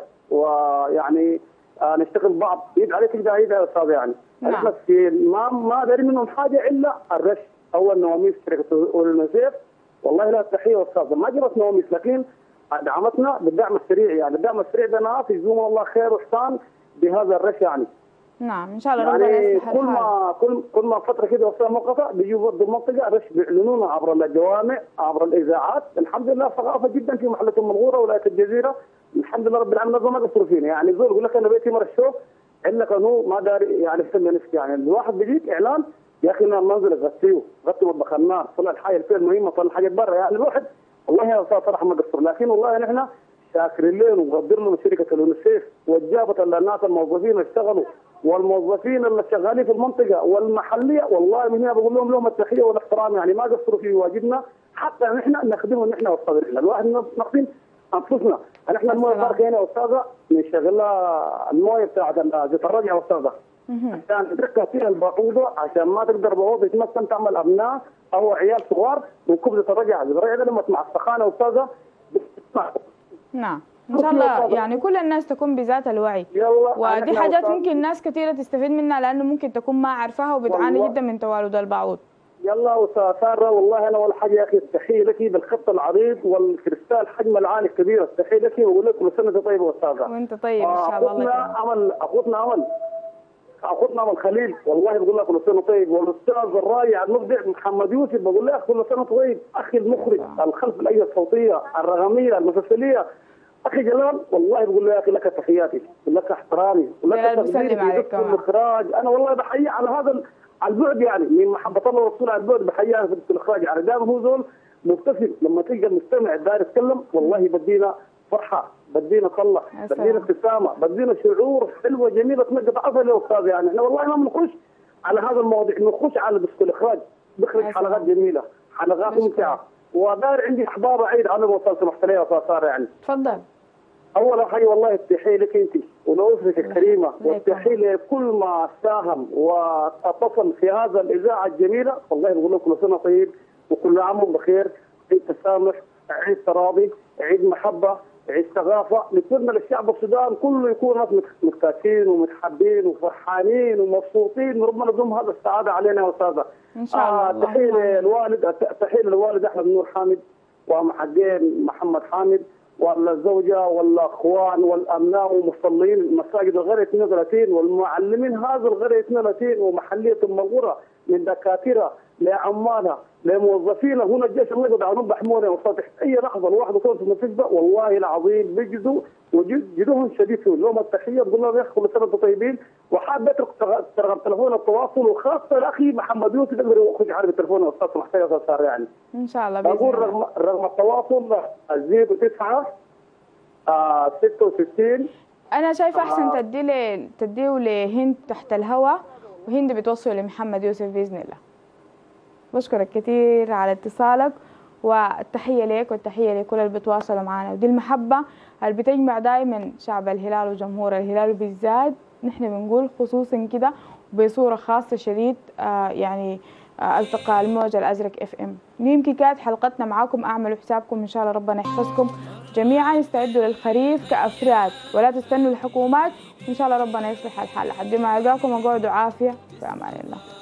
ويعني نشتغل بعض يد عليك يد على يد يا استاذ يعني. احنا في ما دارين منهم حاجه الا الرش او النواميس شركه والنسيف والله لا تحيه استاذه، ما جرت نوميس لكن دعمتنا بالدعم السريع، يعني الدعم السريع ده ناس يجزوهم الله خير واحسان بهذا الرش يعني. نعم ان شاء الله ربنا يصلح الحال. كل ما فتره كده وصلنا موقفه بيجوا برضه المنطقه رش بيعلنونا عبر الجوامع عبر الاذاعات، الحمد لله ثقافه جدا في محله المنغوره ولايه الجزيره، الحمد لله رب العالمين ما قصروا فينا، يعني زول يقول لك انا بيتي مر الشوف الا كانوا ما داري يعني يسمي نفسي، يعني الواحد بيجيك اعلان يا اخي المنزل غسيوه غسوا مطبخ النار طلع الحاجه الفئه المهمه طلع الحاجات برا، يعني الواحد والله يا استاذ صراحه ما قصر، لكن والله نحن شاكرين لهم ومقدرين لهم شركه اليونيسيف وجابت للناس الموظفين اللي اشتغلوا والموظفين اللي شغالين في المنطقه والمحليه، والله من هنا بقول لهم التحيه والاحترام، يعني ما قصروا في واجبنا حتى نحن نخدمهم نحن والصابرين، الواحد نخدم انفسنا، نحن المويه الباركه هنا يا استاذه بنشغل لها المويه بتاعت زيت الرجع يا استاذه عشان تركها فيها البعوضه عشان ما تقدر بعوضه تمكن تعمل ابناء او عيال صغار وكب زيت الرجع، زيت الرجع ده لما مع السخانه يا استاذه. نعم ان شاء الله يعني كل الناس تكون بذات الوعي، ودي حاجات ممكن ناس كثيره تستفيد منها لانه ممكن تكون ما عارفاها وبتعاني جدا من توالد البعوض. يلا استاذ ساره والله انا ولا حاجه يا اخي، التحيه لك بالخط العريض والكريستال حجم العالي الكبير، التحيه لك واقول لك كل سنه طيبه استاذه. وانت طيب ان شاء الله. اخوتنا امل خليل والله بقول لك كل سنه طيب، والاستاذ الرائع المبدع محمد يوسف بقول لك كل سنه طيب، اخي المخرج الخلف الايه الصوتيه الرقميه المسلسليه اخي جلال والله بقول له يا اخي لك تحياتي ولك احترامي ولك تقديري في الاخراج، انا والله بحيي على هذا البعد يعني من محبه الله ورسوله على البعد بحييه في الاخراج، يعني دائما هو زول مبتسم لما تلقى المستمع داير يتكلم والله بدينا فرحه بدينا طلة بدينا ابتسامه بدينا شعور حلوه جميله تنقط عسل يا استاذ، يعني احنا والله ما بنخش على هذا المواضيع، بنخش على بس الاخراج بخرج حلقات جميله حلقات ممتعه، وداير عندي احباب عيد عنهم وصلت محتليه يا استاذ ساره يعني. تفضل. اول حاجه والله التحيه لك انت ولاسرتك الكريمه، والتحيه لكل ما ساهم واتصل في هذا الاذاعه الجميله، والله بقول لكم كل سنه طيب وكل عام بخير، عيد تسامح، عيد تراضي، عيد محبه، عيد ثقافه، نتمنى للشعب السودان كله يكون ناس متكاتفين ومتحبين وفرحانين ومبسوطين، وربنا يدوم هذا السعاده علينا يا استاذه. ان شاء الله. تحيه للوالد تحيه للوالد احمد نور حامد ومحجين محمد حامد والزوجه والاخوان والابناء ومصلين مساجد القريه 32 والمعلمين هذا القريه 32 ومحليه المنغوره من دكاتره لعمالها لموظفين هنا الجيش الله يقعدون بحمونه وسطح اي لحظه الواحد يكون في المستشفى والله العظيم بيجدوا وجدهم شديد فيهم، لهم التحيه بقول لهم يا اخي كل سنه وانتم طيبين، وحاب اترك رقم تليفون التواصل وخاصه لاخي محمد يوسف يقدر يخرج على التليفون يا استاذ محتاج يا استاذ يعني. ان شاء الله باذن الله. بقول رقم التواصل 09 66. انا شايفه احسن تديه لهند تحت الهواء وهند بتوصل لمحمد يوسف باذن الله. بشكرك كثير على اتصالك والتحيه لك والتحيه لكل اللي بتواصلوا معنا، ودي المحبه اللي بتجمع دائما شعب الهلال وجمهور الهلال بالذات، نحن بنقول خصوصا كده بصوره خاصه شديد يعني التقى الموجة الازرق FM. يمكن كانت حلقتنا معاكم، اعملوا حسابكم ان شاء الله ربنا يحفظكم جميعا، استعدوا للخريف كافراد ولا تستنوا الحكومات، وان شاء الله ربنا يصلح الحال. لحد ما القاكم اقعدوا عافيه في امان الله.